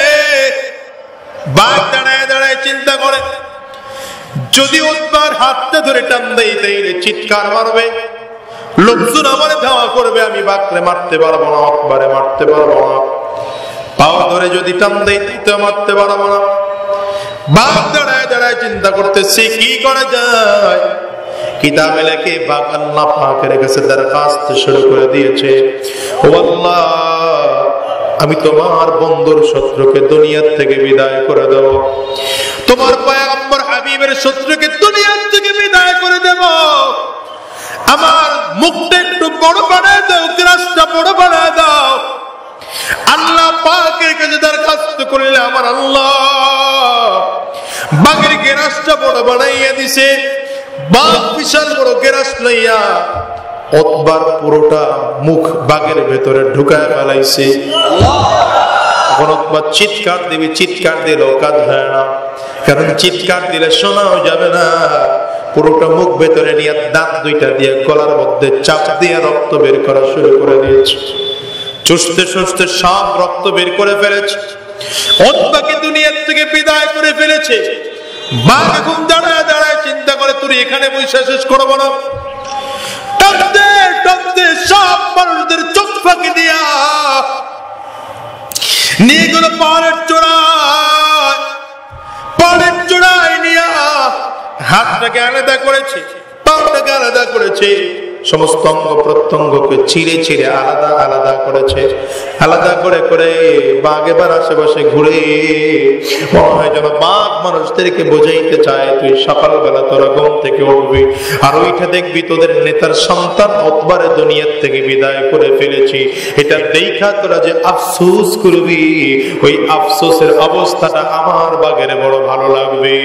বাঘ দাঁড়ায় দাঁড়ায় চিন্তা করে, যদি উৎবার হাতটা ধরে টান দেই তাইলে চিৎকার মারবে, লোকজন আমার ধাওয়া করবে, আমি বাঘরে মারতে পারবো না, উৎবারে মারতে পারবো না। পাও ধরে যদি টান দেই তো মারতে পারবো না। বাঘ দাঁড়ায় দাঁড়ায় চিন্তা করতেছে কি করা যায়। কিতাবে লেখে বাঘ আল্লাহ পাকের কাছে দরখাস্ত শুরু করে দিয়েছে, ও আল্লাহ, আমি তোমার বন্ধুর শত্রুকে দুনিয়ার থেকে বিদায় করে দেব, তোমার পয়গম্বর হাবিবের শত্রুকে দুনিয়ার থেকে বিদায় করে দেব। আমার মুখটা একটু বড় বানায় দাও, গ্রাসটা বড় বানায় দাও। আল্লাহ পাকের কাছে দরখাস্ত করলে আমার আল্লাহ বাঘের গ্রাসটা বড় বানাইয়া দিছে। বাঘ বিশাল বড় গ্রাস লইয়া উতবার পুরোটা মুখ বাঘের ভেতরে ঢুকায় ফেলাইছে। এখন উতবা চিৎকার দিবি, চিৎকার দিলেও কাজ হয় না, কারণ চিৎকার দিলে শোনাও যাবে না। পুরোটা মুখ ভেতরে নিয়ে দাঁত দুইটা দিয়ে গলার মধ্যে চাপ দিয়ে রক্ত বের করা শুরু করে দিয়েছে। চুষতে চুষতে সব রক্ত বের করে ফেলেছে, উতবাকে দুনিয়ার থেকে বিদায় করে ফেলেছে। বাঘ এখন দাঁড়ায় দাঁড়ায় চিন্তা করে, তুই এখানে বসে শেষ করবো না। টানতে টানতে সব মানুষদের চোখ ফাঁকি দিয়া নিয়ে গেল পাহাড়ের চূড়ায়। পাহাড়ের চূড়ায় নিয়া হাতটাকে আলাদা করেছে, পাটাকে আলাদা করেছে, সমস্ত অঙ্গ প্রত্যঙ্গকে ছিঁড়ে ছিঁড়ে আলাদা আলাদা করেছে। আলাদা করে করে বাঘ এবার আশেপাশে ঘুরে মনে হয় যেন বাঘ মানুষদেরকে বোঝাইতে চায়, তুই সকালবেলা তোরা ঘুম থেকে উঠবি আর ওইটা দেখবি তোদের নেতার সন্তান উতবারে দুনিয়ার থেকে বিদায় করে ফেলেছি। এটা দেখা তোরা যে আফসোস করবি, ওই আফসোসের অবস্থাটা আমার বাঘের বড় ভালো লাগবে।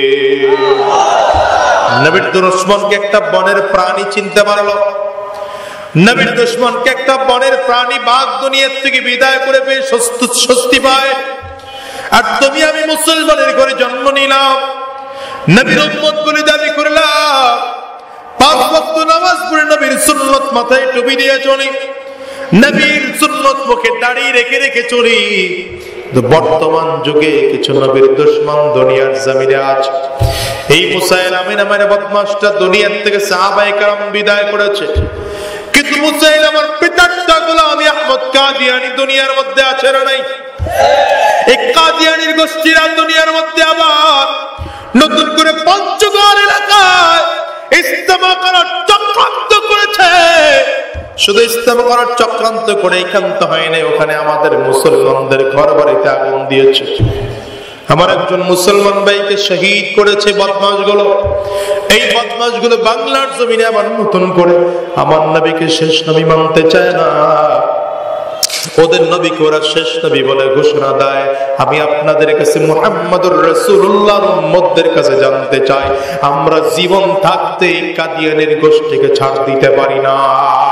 নবীর দুশমনকে একটা বনের প্রাণী চিনতে পারলো, নবীর দুশমনকে একটা বনের প্রাণী বাঘ দুনিয়ার থেকে বিদায় করে পেয়ে স্বস্তি পায়। আর তুমি আমি মুসলমানের ঘরে জন্ম নিলাম, নবীর উম্মত বলে দাবি করলাম, পাঁচ ওয়াক্ত নামাজ পড়ে নবীর সুন্নত মাথায় টুপি দিয়ে চলি, নবীর সুন্নত মুখে দাঁড়িয়ে রেখে রেখে চলি। বর্তমান যুগে কিছু নবীর দুশমন দুনিয়ার জমিনে আছে। এই মুসাইলামা নামের বদমাশটা দুনিয়ার থেকে সাহাবায়ে কেরাম বিদায় করেছে, কিন্তু মুসাইলামার পিতাটা গোলাম আহমদ কাদিয়ানী দুনিয়ার মধ্যে আছে না নাই? এই কাদিয়ানীর গোষ্ঠীরা দুনিয়ার মধ্যে আবার নতুন করে পঞ্চগড় এলাকায় ইস্তেমা করার চক্রান্ত করেছে। শুধু ইস্তেমা করার চক্রান্ত করে একান্ত হয় নাই, ওখানে আমাদের মুসলমানদের ঘর বাড়িতে আগুন দিয়েছে। আমার একজন মুসলমান ভাইকে শহীদ করেছে বদমাশগুলো। এই বদমাশগুলো বাংলার জমিনে আবার নতুন করে আমার নবীকে শেষ নবী মানতে চায় না। ওদের নবীকে ওরা শেষ নবী বলে ঘোষণা দেয়। আমি আপনাদের কাছে মুহাম্মদুর রাসূলুল্লাহর উম্মতদের কাছে জানতে চাই, আমরা জীবন থাকতে কাদিয়ানের গোষ্ঠীকে ছাড় দিতে পারি না।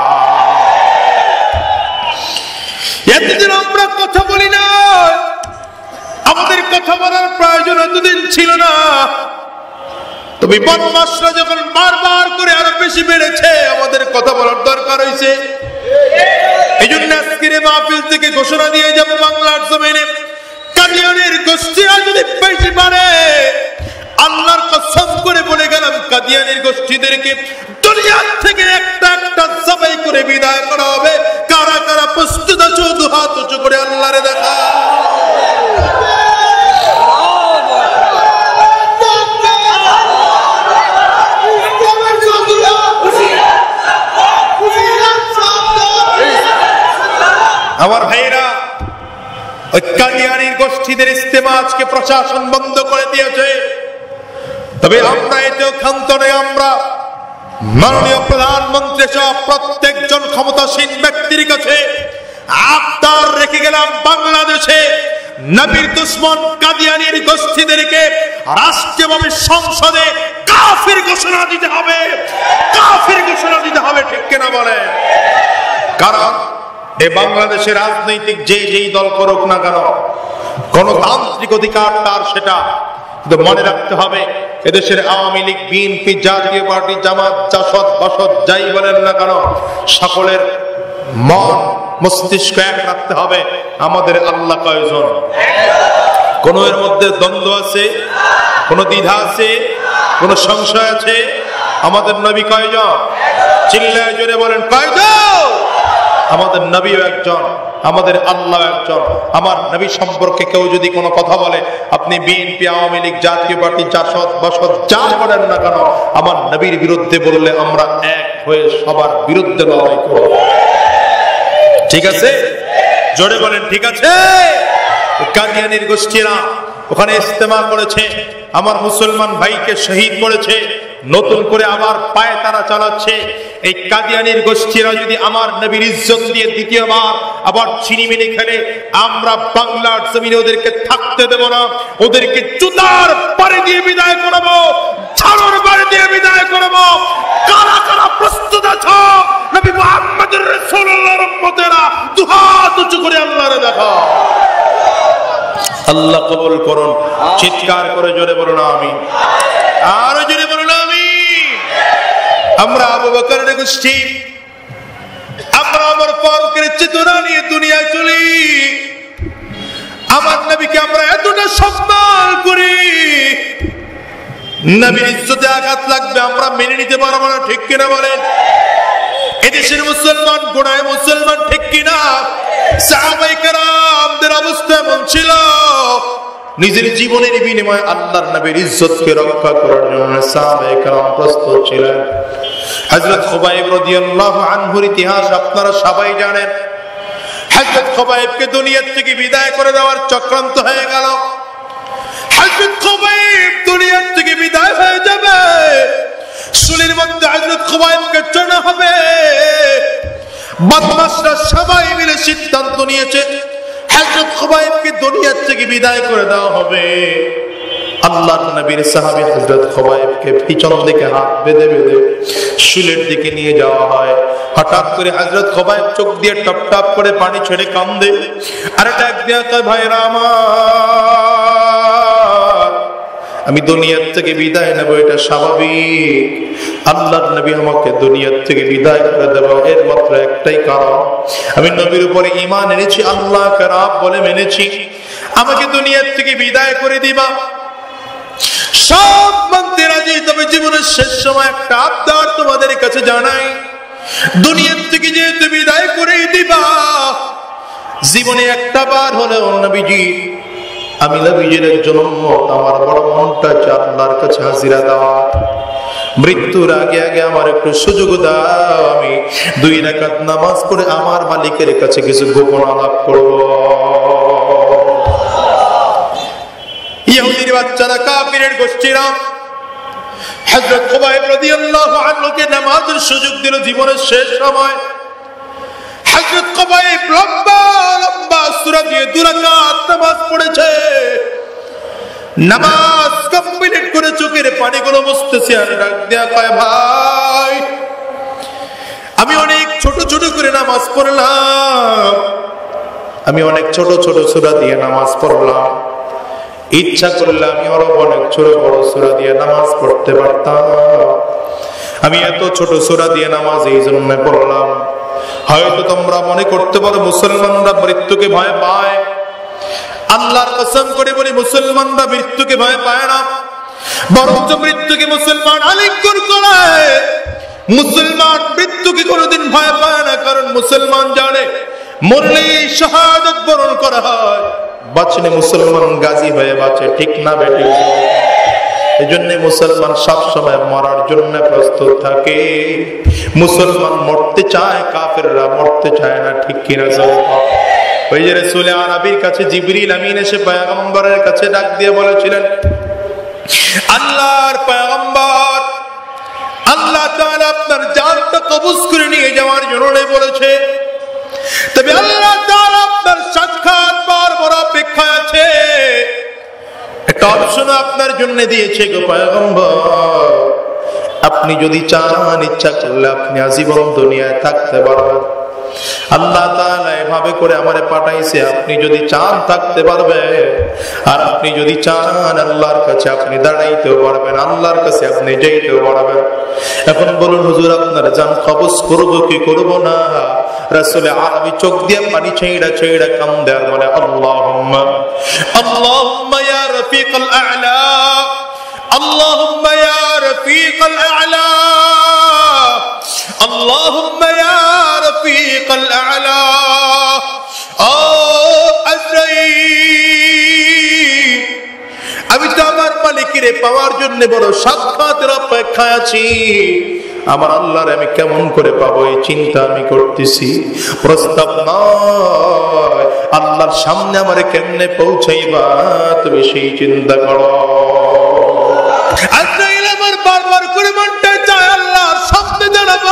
এতদিন আমরা কথা বলি না, আমাদের কথা বলার প্রয়োজন এতদিন ছিল না। তবে বদমাশরা যখন বারবার করে আরো বেশি বেড়েছে, আমাদের কথা বলার দরকার হয়েছে। এই জন্য আজকের মাহফিল থেকে ঘোষণা দিয়ে যাব, বাংলার জমিনে কাদিয়ানের গোষ্ঠীরা যদি বেশি বাড়ে, আল্লাহর কসম করে বলে গেলাম, কাদিয়ানের গোষ্ঠীদেরকে দুনিয়ার থেকে একটা একটা জবাই করে বিদায় করা হবে। কারা কারা প্রস্তুত আছো দু হাত উঁচু করে আল্লাহরে দেখা। আমার ভাইরা, ওই কাদিয়ানীর গোষ্ঠীদের ইস্তেমা আজকে প্রশাসন বন্ধ করে দিয়েছে। তবে আমরা এতেও ক্ষান্ত নই। আমরা মাননীয় প্রধানমন্ত্রী সহ প্রত্যেকজন ক্ষমতাসীন ব্যক্তির কাছে আবদার রেখে গেলাম, বাংলাদেশে নবীর দুশমন কাদিয়ানীর গোষ্ঠীদেরকে রাষ্ট্রীয়ভাবে সংসদে কাফির ঘোষণা দিতে হবে, কাফির ঘোষণা দিতে হবে। ঠিক কিনা বলে? কারণ এ বাংলাদেশের রাজনৈতিক যে যেই দল করুক না কেন, গণতান্ত্রিক অধিকার তার, সেটা কিন্তু মনে রাখতে হবে এদেশের আওয়ামী লীগ, বিএনপি, জাতীয় পার্টি, জামাত, জাসদ, বাসদ যাই বলেন না কেন, সকলের মন মস্তিষ্ক এক রাখতে হবে। আমাদের আল্লাহ কয়জন? কোন এর মধ্যে দ্বন্দ্ব আছে? কোন দ্বিধা আছে? কোন সংশয় আছে? আমাদের নবী কয়জন? চিল্লায় জোরে বলেন কয়জন? আমাদের নবীও একজন, আমাদের আল্লাহ একজন। আমার নবী সম্পর্কে কেউ যদি কোনো কথা বলে, আপনি বিএনপি, আওয়ামী লীগ, জাতীয় পার্টি, জাসদ, বাসদ যা বলেন না কেন, আমার নবীর বিরুদ্ধে বললে আমরা এক হয়ে সবার বিরুদ্ধে লড়াই করব। ঠিক আছে? জোরে বলেন ঠিক আছে? কাদিয়ানির গোষ্ঠীরা ওখানে ইস্তেমা করেছে, আমার মুসলমান ভাইকে শহীদ করেছে, নতুন করে আবার পায়ে তারা চালাচ্ছে। এই কাদিয়ানির গোষ্ঠীরা যদি আমার নবীর ইজ্জত দিয়ে দ্বিতীয়বার আবার ছিনিমিনি খেলে, আমরা বাংলার জমিনে ওদেরকে থাকতে দেব না। ওদেরকে জুতার বাড়ি দিয়ে বিদায় করব, ছাড়োর বাড়ি দিয়ে বিদায় করব। কারা কারা প্রস্তুত আছো? নবী মুহাম্মদুর রাসূলুল্লাহর উম্মতেরা দুহাত উঁচু করে আল্লাহরে দেখো। আল্লাহ কবুল করুন। চিৎকার করে জোরে বলুন আমিন। আরো জোরে বলুন আমিন। আমরা আবু বকরের গোষ্ঠী, আমরা আমার ফারুকের চেতনা নিয়ে দুনিয়ায় চলি। আমার নবীকে আমরা এতটা সম্মান করি, নবীর ইজ্জতে আঘাত লাগবে আমরা মেনে নিতে পারবো না। ঠিক কিনা বলেন? এদেশের মুসলমান গোড়ায় মুসলমান, ঠিক কিনা? সাহাবায়ে কেরামদের অবস্থা এমন ছিল, নিজের জীবনের বিনিময়ে আল্লাহর নবীর ইজ্জতকে রক্ষা করার জন্য সাহাবায়ে কেরাম প্রস্তুত ছিলেন। হযরত খুবাইব রাদিয়াল্লাহু আনহুর ইতিহাস আপনারা সবাই জানেন। হযরত খুবাইবকে দুনিয়া থেকে বিদায় করে দেওয়ার চক্রান্ত হয়ে গেল। হযরত খুবাইব দুনিয়া থেকে বিদায় হয়ে যাবে, সুলির মধ্যে হযরত খুবাইবকে টানা হবে। বদমাশরা সবাই মিলে সিদ্ধান্ত নিয়েছে হযরত খুবাইবকে দুনিয়া থেকে বিদায় করে দেওয়া হবে। আল্লাহর নবীর সাহাবী হযরত খুবাইবকে পিছন দিকে হাত বেঁধে বেঁধে শুলের দিকে নিয়ে যাওয়া হয়। হঠাৎ করে হযরত খুবাইব চোখ দিয়ে টপ টপ করে পানি ছেড়ে কান্দে, আর ডাক দিয়া কয়, ভাইরা আমার, আমি দুনিয়া থেকে বিদায় নেব, এটা স্বাভাবিক। আল্লাহর নবী আমাকে দুনিয়া থেকে বিদায় করে দেব এর মাত্র একটাই কারণ, আমি নবীর উপরে ঈমান এনেছি, আল্লাহকে রব বলে মেনেছি। আমাকে দুনিয়া থেকে বিদায় করে দিবা। সব মানতে রাজি, তবে জীবনের শেষ সময় একটা আবদার তোমাদের কাছে জানাই, দুনিয়া থেকে যেহেতু বিদায় করেই দিবা, জীবনে একটা বার হলেও নবীজি, আমি নবীজির একজন উম্মত, আমার বড় মনটা চায় আল্লাহর কাছে হাজিরা দেওয়া। মৃত্যুর আগে আগে আমার একটু সুযোগ দাও, আমি দুই রাকাত নামাজ পড়ে আমার মালিকের কাছে কিছু গোপন আলাপ করব। ইহুদির বাচ্চারা, কাফিরের গোষ্ঠীরা হযরত খুবাইব রাদিয়াল্লাহু আনহুকে নামাজের সুযোগ দিল জীবনের শেষ সময়। হযরত খুবাইব লম্বা লম্বা সূরা দিয়ে দুই রাকাত নামাজ পড়েছে। নামাজ কমপ্লিট করে চোখের পানিগুলো মুছতেছে, আর ডাক দেয়া কয়, ভাই, আমি অনেক ছোট ছোট করে নামাজ পড়লাম, আমি অনেক ছোট ছোট সূরা দিয়ে নামাজ পড়লাম। ইচ্ছা করলে আমি আরো অনেক ছোট বড় সূরা দিয়ে নামাজ পড়তে পারতাম, আমি এত ছোট সূরা দিয়ে নামাজ এই জন্য পড়লাম। হয়তো তোমরা মনে করতে পারো মুসলমানরা মৃত্যুকে ভয় পায়। আল্লাহর কসম করে বলি, মুসলমানরা মৃত্যুকে ভয় পায় না, বরঞ্চ মৃত্যুকে মুসলমান আলিঙ্গন করে। মুসলমান মৃত্যুকে কোনোদিন ভয় পায় না, কারণ মুসলমান জানে মরলেই শাহাদাত বরণ করা হয়, বাঁচলে মুসলমান গাজী হয়ে বাঁচে। ঠিক না বেটি? এই জন্য মুসলমান সব সময় মরার জন্য প্রস্তুত থাকে। মুসলমান মরতে চায়, কাফেররা মরতে চায় না। ঠিক কিনা? ওই যে রাসূল আরবীর কাছে জিবরিল আমিন এসে পয়গম্বরের কাছে ডাক দিয়ে বলেছিলেন, আল্লাহর পয়গম্বর, আল্লাহ তাআলা আপনার জানটা কবজ করে নিয়ে যাওয়ার জন্য বলেছে, তবে আল্লাহ তাআলা আপনার সাক্ষাৎ পাওয়ার বড় অপেক্ষা আছে। একটা অপশন আপনার জন্য দিয়েছে গো পয়গম্বর, আপনি যদি চান, ইচ্ছা করলে আপনি আজীবন দুনিয়ায় থাকতে পারবেন। আল্লাহ তাআলা এভাবে করে আমারে পাঠাইছে, আপনি যদি চান থাকতে পারবেন, আর আপনি যদি চান আল্লাহর কাছে আপনি দাঁড়াইতেও পারবেন, আল্লাহর কাছে আপনি যাইতেও পারবেন। এখন বলুন হুজুর আপনার জান কবজ করব কি করব না? রাসূল আরবি চোখ দিয়ে পানি ছেড়া ছেড়া কান্দে আর বলে আল্লাহুম্মা আল্লাহুম্মা ইয়া রফিকাল আ'লা, আল্লাহুম্মা ইয়া রফিকাল আ'লা, আল্লাহুম্মা ইয়া রফিকাল আ'লা। ও আজরাইল, আমি তো আমার মালিকের পাওয়ার জন্য বড় সাক্ষাতের অপেক্ষায় আছি, আমার আল্লাহর আমি কেমন করে পাবো এই চিন্তা আমি করতেছি। প্রস্তাব নয়, আল্লাহর সামনে আমারে কেমনে পৌঁছাইবা তুমি সেই চিন্তা করো। আজরাইল আমার বারবার করে মনটা চায় আল্লাহর সামনে দাঁড়াবো,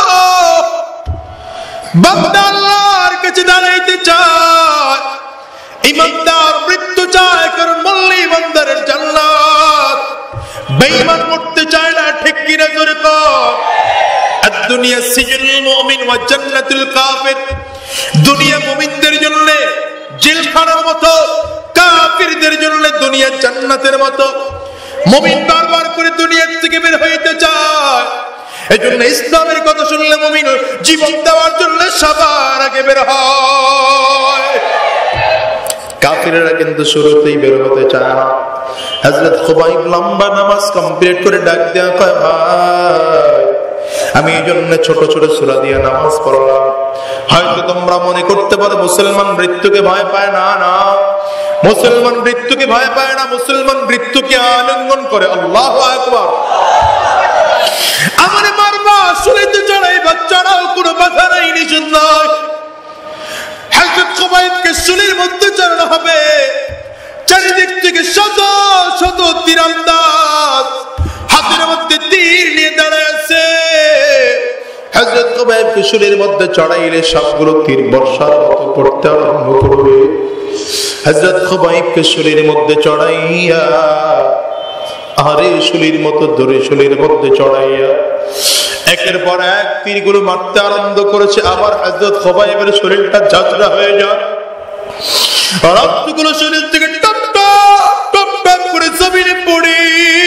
বান্দা আল্লাহর কাছে দাঁড়াইতে চায়। ইমানদার মৃত্যু চায়, কারণ মরলে ইমানদারের জান্নাত। বেঈমান মরতে চায় না, ঠিক কিনা জোরে কর। দুনিয়া সিজনুল মুমিন ওয়া জান্নাতুল কাফির, দুনিয়া মুমিনদের জন্য জেলখানার মতো, কাফিরদের জন্য দুনিয়া জান্নাতের মতো। মুমিন বারবার করে দুনিয়া থেকে বের হইতে চায়, এজন্য ইসলামের কথা শুনলে মুমিন জীবন দেওয়ার জন্য সবার আগে বের হয়। কাফিররা কিন্তু শুরুতেই বের হতে চায় না। হযরত খুবাইব লম্বা নামাজ কমপ্লিট করে ডাক দেয়া কয়, ভাই আমি এই জন্য ছোট ছোট সূরা দিয়ে নামাজ পড়লাম। হয়তো তোমরা মনে করতে পারো মুসলমান মৃত্যুকে ভয় পায় না, না মুসলমান মৃত্যুকে ভয় পায় না, মুসলমান মৃত্যুকে আলিঙ্গন করে। আল্লাহু আকবার। আমারে মারবা, শুলিতে চড়াইবা, চড়াও, কোনো বাধা নাই, নিষেধ নাই। হযরত খুবাইবকে শুলির মধ্যে চড়ানো হবে, চারিদিক থেকে শত শত তীরন্দাজ হাতের মধ্যে তীর নিয়ে দাঁড়ায় আছে। হযরত খুবাইবকে শুলির মধ্যে চড়াইলে সবগুলো তীর বর্ষার মতো পড়তে আরম্ভ করবে। হযরত খুবাইবকে শুলির মধ্যে চড়াইয়া, আরে শুলির মতো ধরে শুলির মধ্যে চড়াইয়া একের পর এক তীরগুলো মারতে আরম্ভ করেছে। আবার হযরত খুবাইবের শরীরটা ঝাঁঝরা হয়ে যায়, রক্তগুলো শরীর থেকে টপ টপ টপ টপ করে জমিনে পড়ে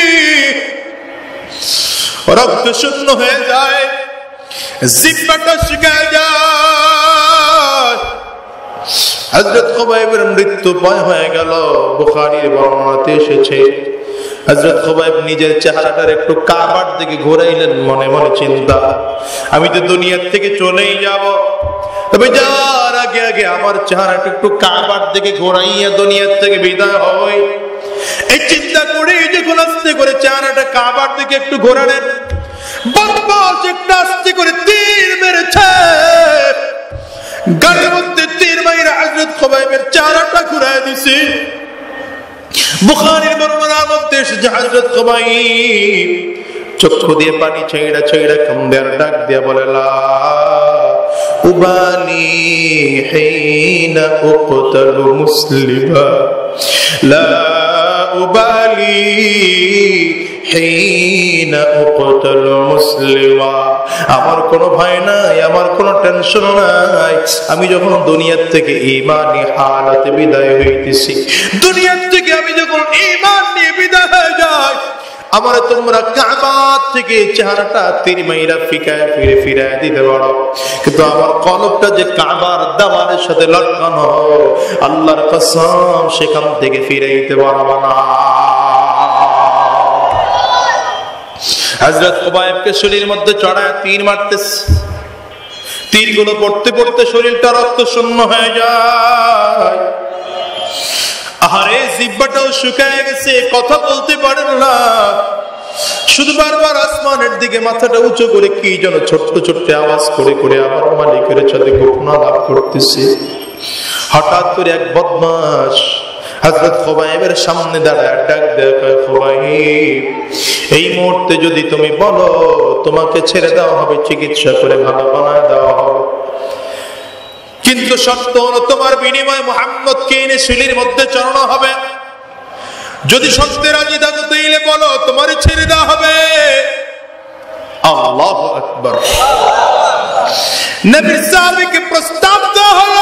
রক্ত শূন্য হয়ে যায়, জিহ্বাটা শুকিয়ে যায়। হযরত খুবাইবের মৃত্যু ভয় হয়ে গেল। বুখারীর বর্ণনাতে এসেছে হযরত খুবাইব নিজের চেহারাটার একটু কাবার দিকে ঘোরাইলেন, মনে মনে চিন্তা, আমি তো দুনিয়া থেকে চলেই যাব, তবে যাওয়ার আগে আগে আমার চেহারাটা একটু কাবার দিকে ঘোরাইয়া দুনিয়া থেকে বিদায় হই। এই চিন্তা করে যখন আস্তে করে চেহারাটা কাবার দিকে একটু ঘোরালেন, বারবার একটু আস্তে করে তীর মেরেছে, গালের মধ্যে তীর মাইরা হযরত খুবাইবের চেহারাটা ঘুরায় দিছে। বুখারীর বর্ণনার মধ্যে এসেছে হযরত খুবাইব চক্ষু দিয়ে পানি ছেড়া ছেড়া কান্দে ডাক দিয়ে বলে, লা উবালি হিনা উকতালু মুসলিমা, লা উবালি হিনা উকতালু মুসলিমা। আমার কোনো ভয় নাই, আমার কোনো টেনশন নাই, আমি যখন দুনিয়ার থেকে ঈমানি হালাতে বিদায় হইতেছি, দুনিয়ার থেকে আমি যখন ঈমান নিয়ে বিদায় হয়ে যাই, আমার তোমরা কাবা থেকে চেহারাটা তীর মাইরা ফিকায় ফিরে ফিরায় দিতে পারো, কিন্তু আমার কলবটা যে কাবার দেওয়ালের সাথে লটকানো, আল্লাহর কসম সেখান থেকে ফিরাইতে পারবা না। হযরত খুবাইবকে শরীরের মধ্যে চড়ায় তীর মারতেছে, তীরগুলো পড়তে পড়তে শরীরটা রক্ত শূন্য হয়ে যায়। আহারে জিহ্বাটাও শুকিয়ে গেছে, কথা বলতে পারেন না, শুধু বারবার আসমানের দিকে মাথাটা উঁচু করে কি যেন ছোট্ট ছোট্ট আওয়াজ করে করে আমার মালিকের সাথে ঘটনা লাভ করতেছে। হঠাৎ করে এক বদমাশ হযরত খুবাইবের সামনে দাঁড়ায় ডাক দেয়, খুবাইব এই মুহূর্তে যদি তুমি বলো তোমাকে ছেড়ে দেওয়া হবে, চিকিৎসা করে ভালো বানায় দেওয়া হবে, কিন্তু শর্ত হলো তোমার বিনিময়ে মুহাম্মদকে এনে শিলির মধ্যে চড়ানো হবে। যদি সত্যি রাজি থাকো তাইলে বলো তোমার ছেড়ে দেওয়া হবে। আল্লাহু আকবার। নবীর সাহাবীকে প্রস্তাব দেওয়া হলো।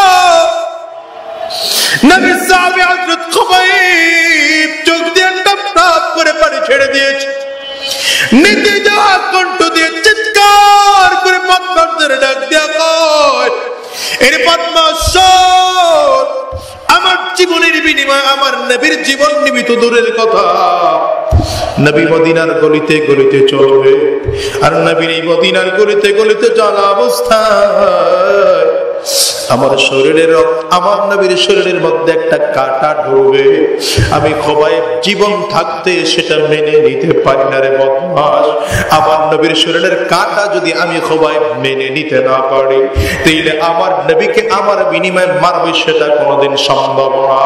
নবীর সাহাবী হযরত খুবাইব চোখ দিয়ে টপ টপ করে পানি ছেড়ে দিয়েছে। নিতে যাওয়া কণ্ঠ দিয়ে চিৎকার করে পাথরদের ডাক দেয়া কয়, এরে পাতমা শোন, আমার জীবনের বিনিময়ে আমার নবীর জীবন নিবিত দূরের কথা, নবী মদিনার গলিতে গলিতে চলবে। আর নবীর এই মদিনার গলিতে গলিতে চলা অবস্থায় আমার শরীরের আমার নবীর শরীরের মধ্যে একটা কাঁটা ঢুকবে। আমি খুবাইব জীবন থাকতে সেটা মেনে নিতে পারি না রে বদমাশ। আমার নবীর শরীরের কাঁটা যদি আমি খুবাইব মেনে নিতে না পারি, তাইলে আমার নবীকে আমার বিনিময়ে মারবে, সেটা কোনোদিন সম্ভব না।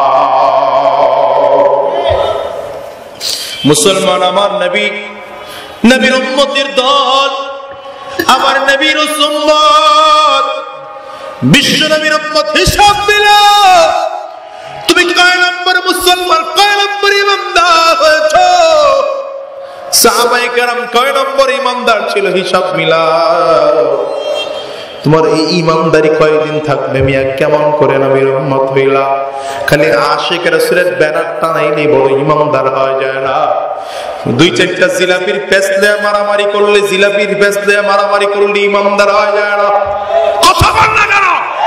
মুসলমান, আমার নবী, নবীর উম্মতের দল, আমার নবীর উম্মত, বিশ্ব নবীর উম্মত হিসাব মিলা। তুমি কয় নম্বর মুসলমান, কয় নম্বর ইমানদার হয়েছো? সাহাবায়ে কেরাম কয় নম্বর ইমানদার ছিল? হিসাব মিলা। তোমার এই ইমানদারি কয়দিন থাকবে মিয়া? কেমন করে নবীর উম্মত হইলা? খালি আশিক রাসূলের ব্যানার টানাইলেই বড় ইমানদার হয়ে যায় না। দুই চারটা জিলাপির পেছলে মারামারি করলে, জিলাপির পেছলে মারামারি করলে ইমানদার হয়ে যায় না। কথা বল না কেন?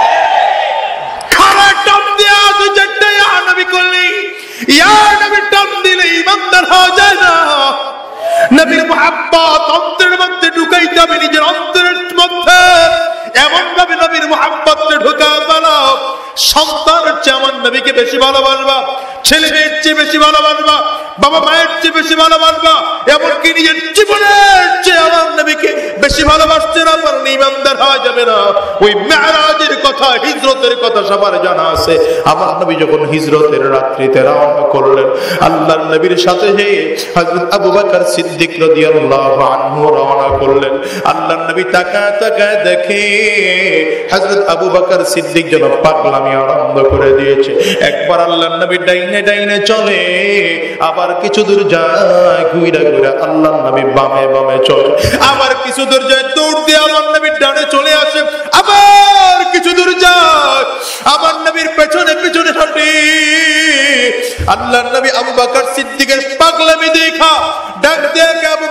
খারা টপ দিয়া দুই চারটা ইয়া নবী করলি, ইয়া নবী টপ দিলে ইমানদার হয়ে যায় না। নবীর মুহাব্বত অন্তরের মধ্যে ঢুকাইতে হবে, নিজের অন্তরের মধ্যে এমন ভাবে নবীর মুহাব্বতকে ঢুকা ফেলাও, সন্তানের চেয়ে আমার নবীকে বেশি ভালোবাসবা, ছেলে মেয়ের চেয়ে বেশি ভালোবাসবা, বাবা মায়ের চেয়ে বেশি ভালোবাসবা, এমনকি নিজের জীবনের চেয়ে আমার নবীকে বেশি ভালোবাসতে না পারলে ইমানদার হওয়া যাবে না। ওই মেরাজের কথা, হিজরতের কথা সবার জানা আছে। আমার নবী যখন হিজরতের রাত্রিতে রওনা করলেন, আল্লাহর নবীর সাথে হযরত আবু বকর সিদ্দিক রাদিয়াল্লাহু আনহু রওনা করলেন। আল্লাহর নবী তাকায় তাকায় দেখে হযরত আবু বকর সিদ্দিক যেন পাগলামি আরম্ভ করে দিয়েছে। একবার আল্লাহর নবী ডাইনে ডাইনে চলে, আবার কিছু দূর যায় ঘুরে ঘুরে আল্লাহর নবী বামে বামে চলে, আবার কিছু দূর যায় দৌড় দিয়ে আমার নবীর ডানে চলে আসে, আবার কিছু দূর যায় আমার নবীর পেছনে পেছনে হাঁটে। আল্লাহর নবী আবু বকর সিদ্দিকের পাগলামি দেখা ডাক দিয়ে, আবু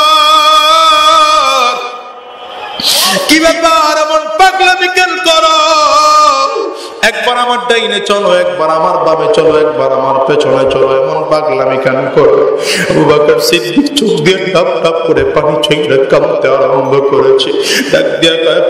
বকর কি ব্যাপার, এমন পাগলামি কেন করো? একবার আমার ডাইনে চলো, একবার আমার বামে চলো, একবার আমার পেছনে চলো, এমন পাগলামি কেন করো? আবু বকর সিদ্দিক চোখ দিয়ে টপ টপ করে পানি ছেড়ে কাঁদতে আরম্ভ করেছে। ডাক দিয়ে কয়,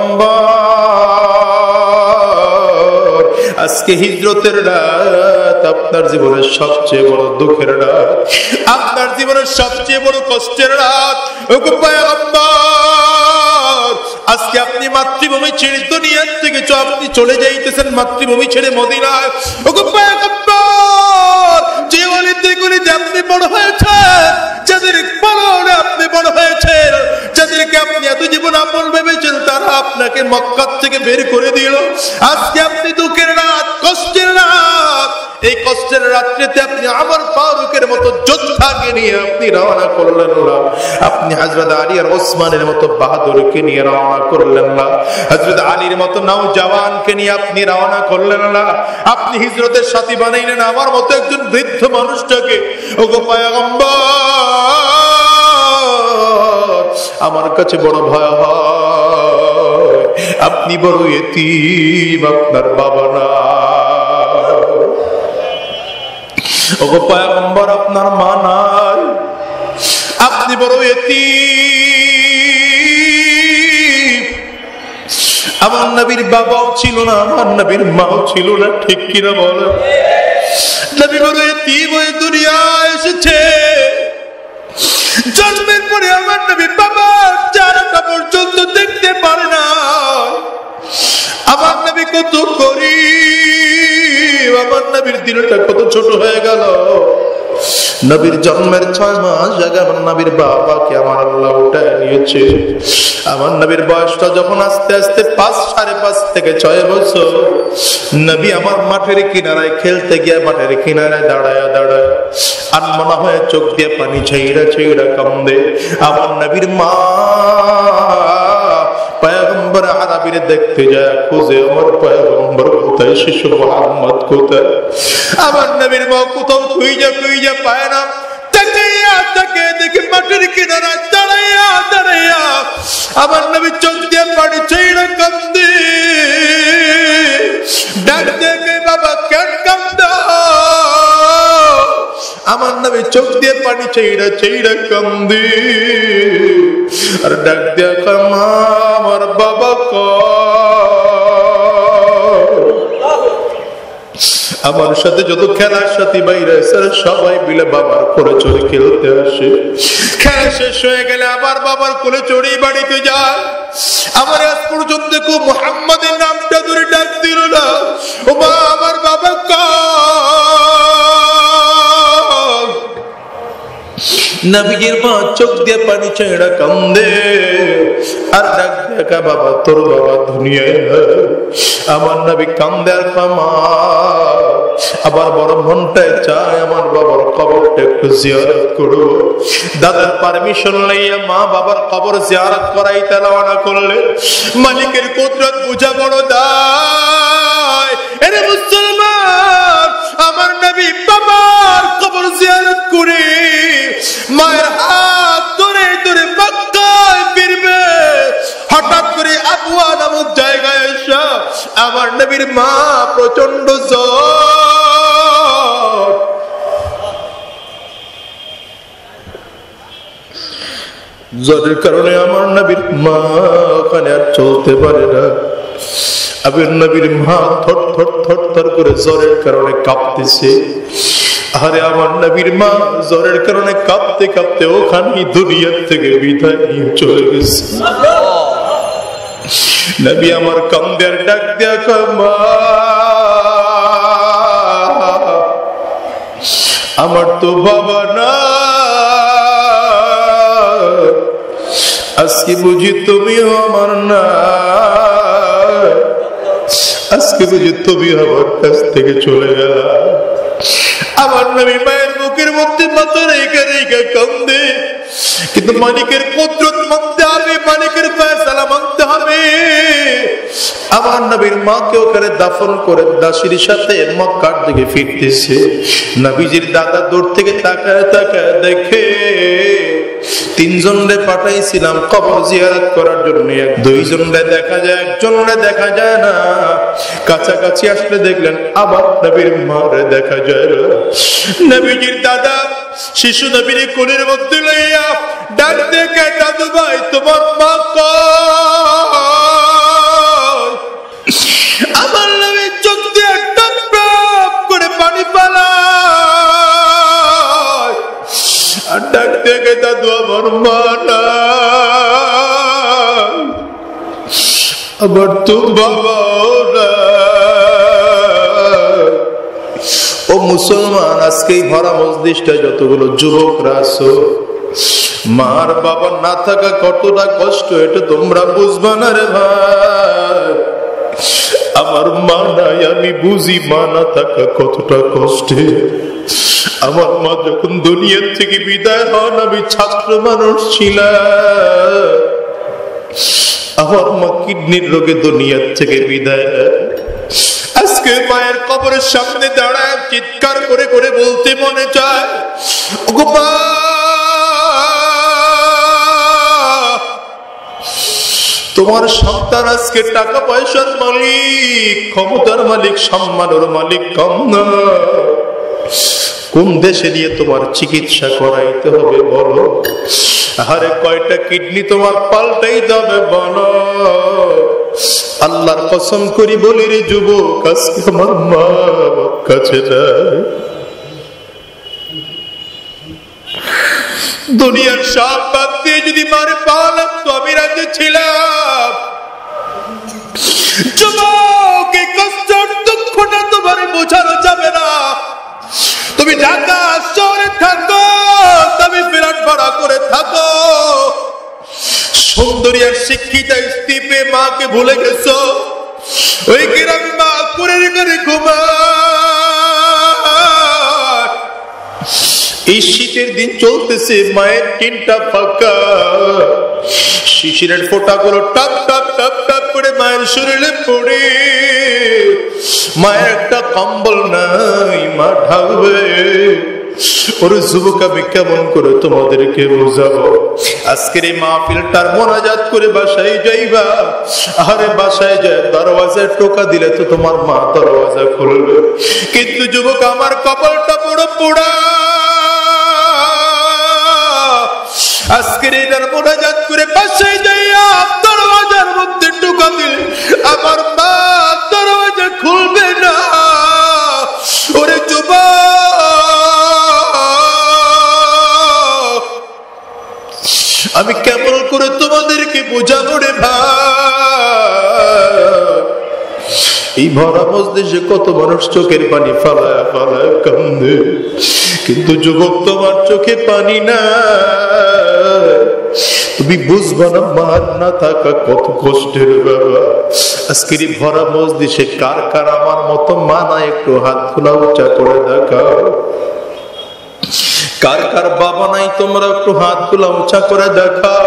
পয়গম্বর, আজকে হিজরতের রাত আপনার জীবনের সবচেয়ে বড় দুঃখের রাত, আপনার জীবনের সবচেয়ে বড় কষ্টের রাত। ও পয়গম্বর, আজকে আপনি মাতৃভূমি ছেড়ে দুনিয়া থেকে আপনি চলে যাইতেছেন মাতৃভূমি ছেড়ে মদিনায়। ও পয়গম্বর, যে ওলিতে গলিতে আপনি বড় হয়েছেন, যাদের পালনে আপনি বড় হয়েছেন, যাদেরকে আপনি এত জীবন আপন ভেবেছেন, তারা আপনাকে মক্কা থেকে বের করে দিল। আজকে আপনি দুঃখের রাত, কষ্টের রাত, এই কষ্টের রাত্রিতে আপনি আমার ফারুকের মতো যোদ্ধাকে নিয়ে আপনি রওনা করলেন না। আপনি হযরত আলী আর ওসমানের মতো বাহাদুরকে নিয়ে রওনা করলেন না। হযরত আলীর মতো নওজওয়ানকে নিয়ে আপনি রওনা করলেন না। আপনি হিজরতের সাথী বানাইলেন আমার মতো একজন বৃদ্ধ মানুষটাকে। ওগো পয়গম্বর, আমার কাছে বড় ভয় হয়, আপনি বড় এতিম, আপনার বাবা না। ওগো পয়গম্বর, আপনার মা নাই, আপনি বড় এতিম। আমার নবীর বাবাও ছিল না, আমার নবীর মাও ছিল না, ঠিক কিনা বলো? নবী বড় এতিম হয়ে দুনিয়ায় এসেছে। জন্মের পরে আমার নবী বাবার চেহারাটা পর্যন্ত দেখতে পারে না। আমার নবী কত গরীব, আমার নবীর দিলটা কত ছোট হয়ে গেল। নবীর জন্মের ছয় মাস আগে আমার নবীর বাবাকে আমার আল্লাহ উঠায় নিয়েছে। আমার নবীর বয়সটা যখন আস্তে আস্তে পাঁচ সাড়ে পাঁচ থেকে ছয় বছর, নবী আমার মাঠের কিনারায় খেলতে গিয়ে মাঠের কিনারায় দাঁড়ায় দাঁড়ায় আনমনা হয়ে চোখ দিয়ে পানি ছেইড়া ছেইড়া কান্দে। আমার নবীর মা পয়গম্বর পয়গম্বর আরবিরে দেখতে যায়, খুঁজে আমার পয়গম্বর কোথায়, শিশু মোহাম্মদ কোথায়। আমার নবীর মা কোথাও খুঁজে খুঁজে পায় না, দেখি মাটির কিনারা দাঁড়াইয়া দাঁড়াইয়া আমার নবী চোখ দিয়ে পানি ছেড়ে কান্দে। ডাক দেখে বাবা কেন কান্দ, আমার নবী চোখ দিয়ে পানি ছেড়ে ছেড়ে কান্দে। আর ডাক দিয়ে মা আমার বাবা ক আমার সাথে যত খেলার সাথী বাইরে সবাই মিলে বাবার কোলে চড়ে খেলতে আসে। খেলা শেষ হয়ে গেলে আবার বাবার কোলে চড়ে বাড়িতে যায়। আমার আজ পর্যন্ত কেউ মুহাম্মাদের নামটা ধরে ডাক দিল না। ও মা আমার বাবা কার। নবীর মা চোখ দিয়ে পানি ছেড়ে কান্দে আর ডাক দেখা বাবা তোর বাবা দুনিয়ায়। আমার নবী কান্দে আর মা আবার বড় মনটায় চায় আমার বাবার কবরটা একটু জিয়ারত করব। দাদার পারমিশন লইয়া মা বাবার কবর জিয়ারত করাইতে রওনা করলে। মালিকের কুদরত বুঝা বড় দায়। এরে মুসলমান, আমার নবী বাবার কবর জিয়ারত করে মায়ের হাত ধরে ধরে মক্কায় ফিরবে। হঠাৎ করে আবওয়া নামক জায়গায় এসে আমার নবীর মা প্রচন্ড জ্বর। জ্বরের কারণে আমার নবীর মা ওখানে আর চলতে পারে না। আমার নবীর মা থর থর থর থর করে জ্বরের কারণে কাঁপতেছে। আরে আমার নবীর মা জ্বরের কারণে কাঁপতে কাঁপতে ওখানে দুনিয়া থেকে বিদায় নিয়ে চলে গেছে। নবী আমার কান্দে আর ডাক দেয়া মা আমার তো বাবা না, আজকে বুঝি তুমিও আমার না, আজকে বুঝি তুমি আমার কাছ থেকে চলে গেল। আমার নবী মায়ের বুকের মধ্যে মাথা রেখে রেখে কান্দে। কিন্তু মালিকের কুদরত মানতে হবে, মালিকের ফয়সালা মানতে হবে। আমার নবীর মাকে ওখানে দাফন করে দাসীর সাথে মক্কার দিকে ফিরতেছে। নবীজির দাদা দূর থেকে তাকায় তাকায় দেখে তিনজনরে পাঠাইছিলাম কবর জিয়ারত করার জন্য, দুইজনরে দেখা যায়, একজনরে দেখা যায় না। কাছাকাছি আসলে দেখলেন আবার নবীর মারে দেখা যায় না। নবীজির দাদা শিশু নবীর কোলের মধ্যে লইয়া ডাক দেখে, দাদু ভাই তোমার মা কই? আমার নবী চোখ দিয়ে টপ টপ করে পানি পালায় আর ডাক দেখে, দাদু আমার মা না, আমার তো বাবাও না। ও মুসলমান, আজকে এই ভরা মজলিসটা যতগুলো যুবকরা আছো, মার বাবা না থাকা কতটা কষ্ট এটা তোমরা বুঝবা না রে ভাই। আমার মা নাই, আমি বুঝি মা না থাকা কতটা কষ্টে। আমার মা যখন দুনিয়া থেকে বিদায় হন, আমি ছাত্র মানুষ ছিলাম। আমার মা কিডনির রোগে দুনিয়া থেকে বিদায়। আজকে মায়ের কবরের সামনে দাঁড়ায় চিৎকার করে করে বলতে মনে চায়, ওগো মা, তোমার সন্তান আজকে টাকা পয়সার মালিক, ক্ষমতার মালিক, সম্মানের মালিক কম না। কোন দেশে নিয়ে তোমার চিকিৎসা করাইতে হবে বলো? আরে কয়টা কিডনি তোমার পাল্টাইতে হবে বলো? আল্লাহর কসম করি বলি রে যুবক, আজকে আমার মা আমার কাছে নাই। দুনিয়ার সব বাদ দিয়ে যদি মারে পাওয়া লাগতো আমি রাজি ছিলাম। যুবক, এই কষ্টের দুঃখটা তোমার বোঝানো যাবে না। তুমি ঢাকা শহরে থাকো, তুমি বিরাট ভাড়া করে থাকো, সুন্দরী আর শিক্ষিতা স্ত্রী পেয়ে মাকে ভুলে গেছো। ওই গ্রাম মা করে করে ঘুমায়। এই শীতের দিন চলতেছে, মায়ের টিনটা ফাঁকা, শিশিরের ফোঁটাগুলো টপ টপ টপ টপ করে মায়ের শরীরে পড়ে, মায়ের একটা কম্বল নাই, মা ঢাকবে। ওর যুবক, আমি কেমন করে তোমাদেরকে বোঝাবো? আজকের এই মাহফিলটার মোনাজাত করে বাসায় যাইবা। আরে বাসায় যায় দরওয়াজায় টোকা দিলে তো তোমার মা দরওয়াজা খুলবে, কিন্তু যুবক আমার কপালটা পুরো পোড়া। আজকের এটার মোনাজাত করে বাসায় যাইয়া দরওয়াজার মধ্যে টোকা দিলে আমার মা দরওয়াজা খুলবে না। ওরে যুবক, আমি কেমন করে তোমাদেরকে বোঝাবো রে ভাই? এই ভরা মজলিসে কত মানুষ চোখের পানি ফালায় ফালায় কান্দে, কিন্তু যুবক তোমার চোখে পানি না। তুমি বুঝবা না মার না থাকা কত কষ্টের বাবা। আজকের এই ভরা মজলিসে কার কার আমার মতো মা না? একটু হাত খোলা উঁচা করে দেখাও। কার কার বাবা নাই? তোমরা একটু হাত খোলা উঁচা করে দেখাও।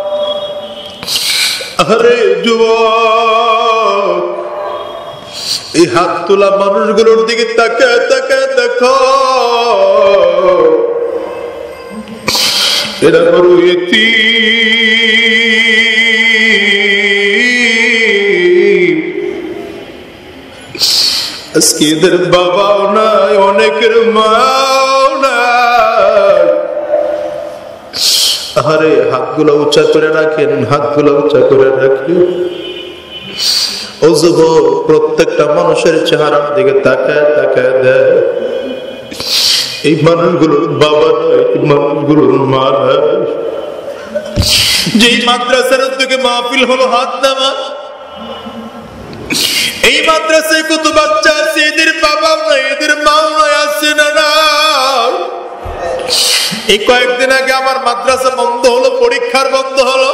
আরে যুবক, এই হাত তোলা মানুষগুলোর দিকে তাকায় তাকায় দেখো, এরা বড় এতিম। আজকে এদের বাবাও নাই, অনেকের মাও নাই। আরে হাতগুলো উঁচা করে রাখেন, হাতগুলো উঁচা করে রাখেন। ও যুবক, প্রত্যেকটা মানুষের চেহারার দিকে তাকায় তাকায় দেয়। এই মানুষগুলোর বাবা নয়, এই মানুষগুলোর মা নয়। যেই মাদ্রাসার উদ্যোগে মাহফিল হলো হাত নামা, এই মাদ্রাসায় কত বাচ্চা আছে, এদের বাবাও নয়, এদের মাও নয়, আছে না না? এই কয়েকদিন আগে আমার মাদ্রাসা বন্ধ হলো, পরীক্ষার বন্ধ হলো,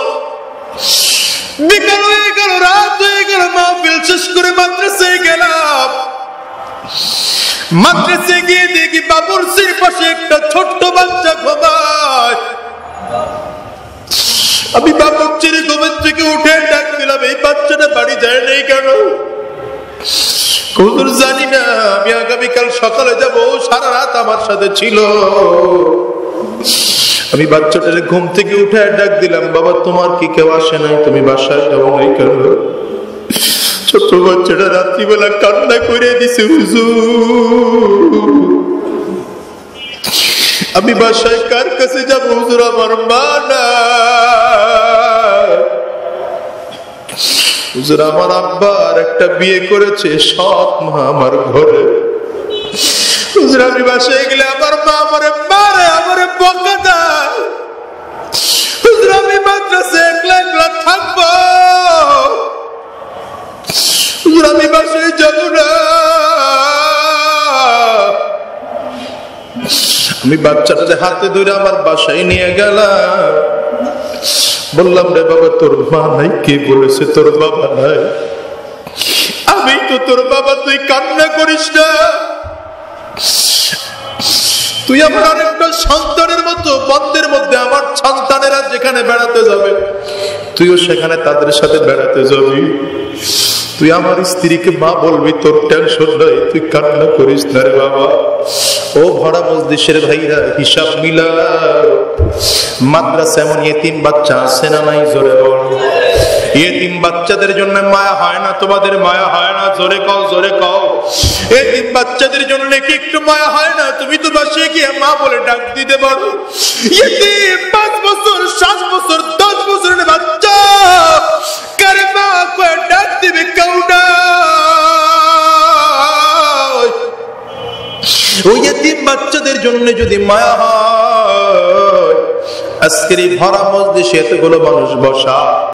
বিকাল হয়ে গেল, রাত হয়ে গেল, মাহফিল শেষ করে মাদ্রাসায় গেলাম। মাদ্রাসায় গিয়ে দেখি বাবুরচির পাশে একটা ছোট্ট বাচ্চা ঘুমায়। আমি বাবুরচির ঘুমের থেকে উঠে ডাক দিলাম, এই বাচ্চাটা বাড়ি যায় নাই কেন? হুজুর জানি না, আমি আগামীকাল সকালে যাব, সারা রাত আমার সাথে ছিল। আমি বাচ্চাটার ঘুম থেকে উঠে ডাক দিলাম, বাবা তোমার কি কেউ আসে নাই? তুমি বাসায় যাও নাই কেন? ছোট বাচ্চাটা রাত্রিবেলা কান্না করে দিছে, হুজুর আমি বাসায় কার কাছে যাব? হুজুর আমার মা না। হুজুর আমার আব্বা আর একটা বিয়ে করেছে, সৎ মা আমার ঘরে। হুজুর আমি বাসায় গেলে আমার মা আমারে মারে, আমারে বকা দেয়। হুজুর আমি মাদ্রাসায় একলা একলা থাকবো, হুজুর আমি বাসায় যাব না। আমি বাচ্চাটাকে হাতে ধরে আমার বাসায় নিয়ে গেলাম, বললাম রে বাবা তোর মা নাই? কে বলেছে তোর বাবা নাই? আমি তো তোর বাবা, তুই কান্না করিস না। তুই আমার আরেকটা সন্তানের মতো, বন্ধের মধ্যে আমার সন্তানেরা যেখানে বেড়াতে যাবে তুইও সেখানে তাদের সাথে বেড়াতে যাবি। তুই আমার স্ত্রীকে মা বলবি, তোর টেনশন নাই, তুই কান্না করিস না রে বাবা। ও ভরা মজলিসের ভাইরা, হিসাব মিলা। মাদ্রাসা এমন এতিম বাচ্চা আছে না নাই? জোরে বল। এতিম বাচ্চাদের জন্য মায়া হয় না? তোমাদের মায়া হয় না? জোরে কও, জোরে কও। এতিম বাচ্চাদের জন্য কি একটু মায়া হয় না? তুমি তো বাসায় গিয়ে মা বলে ডাক দিতে পারো। এতিম পাঁচ বছর, সাত বছর, দশ বছরের বাচ্চা কারে মা কয়ে ডাক দিবে কেউ না। ওই এতিম বাচ্চাদের জন্য যদি মায়া হয়, আজকের এই ভরা মজলিসে এতগুলো মানুষ বসা,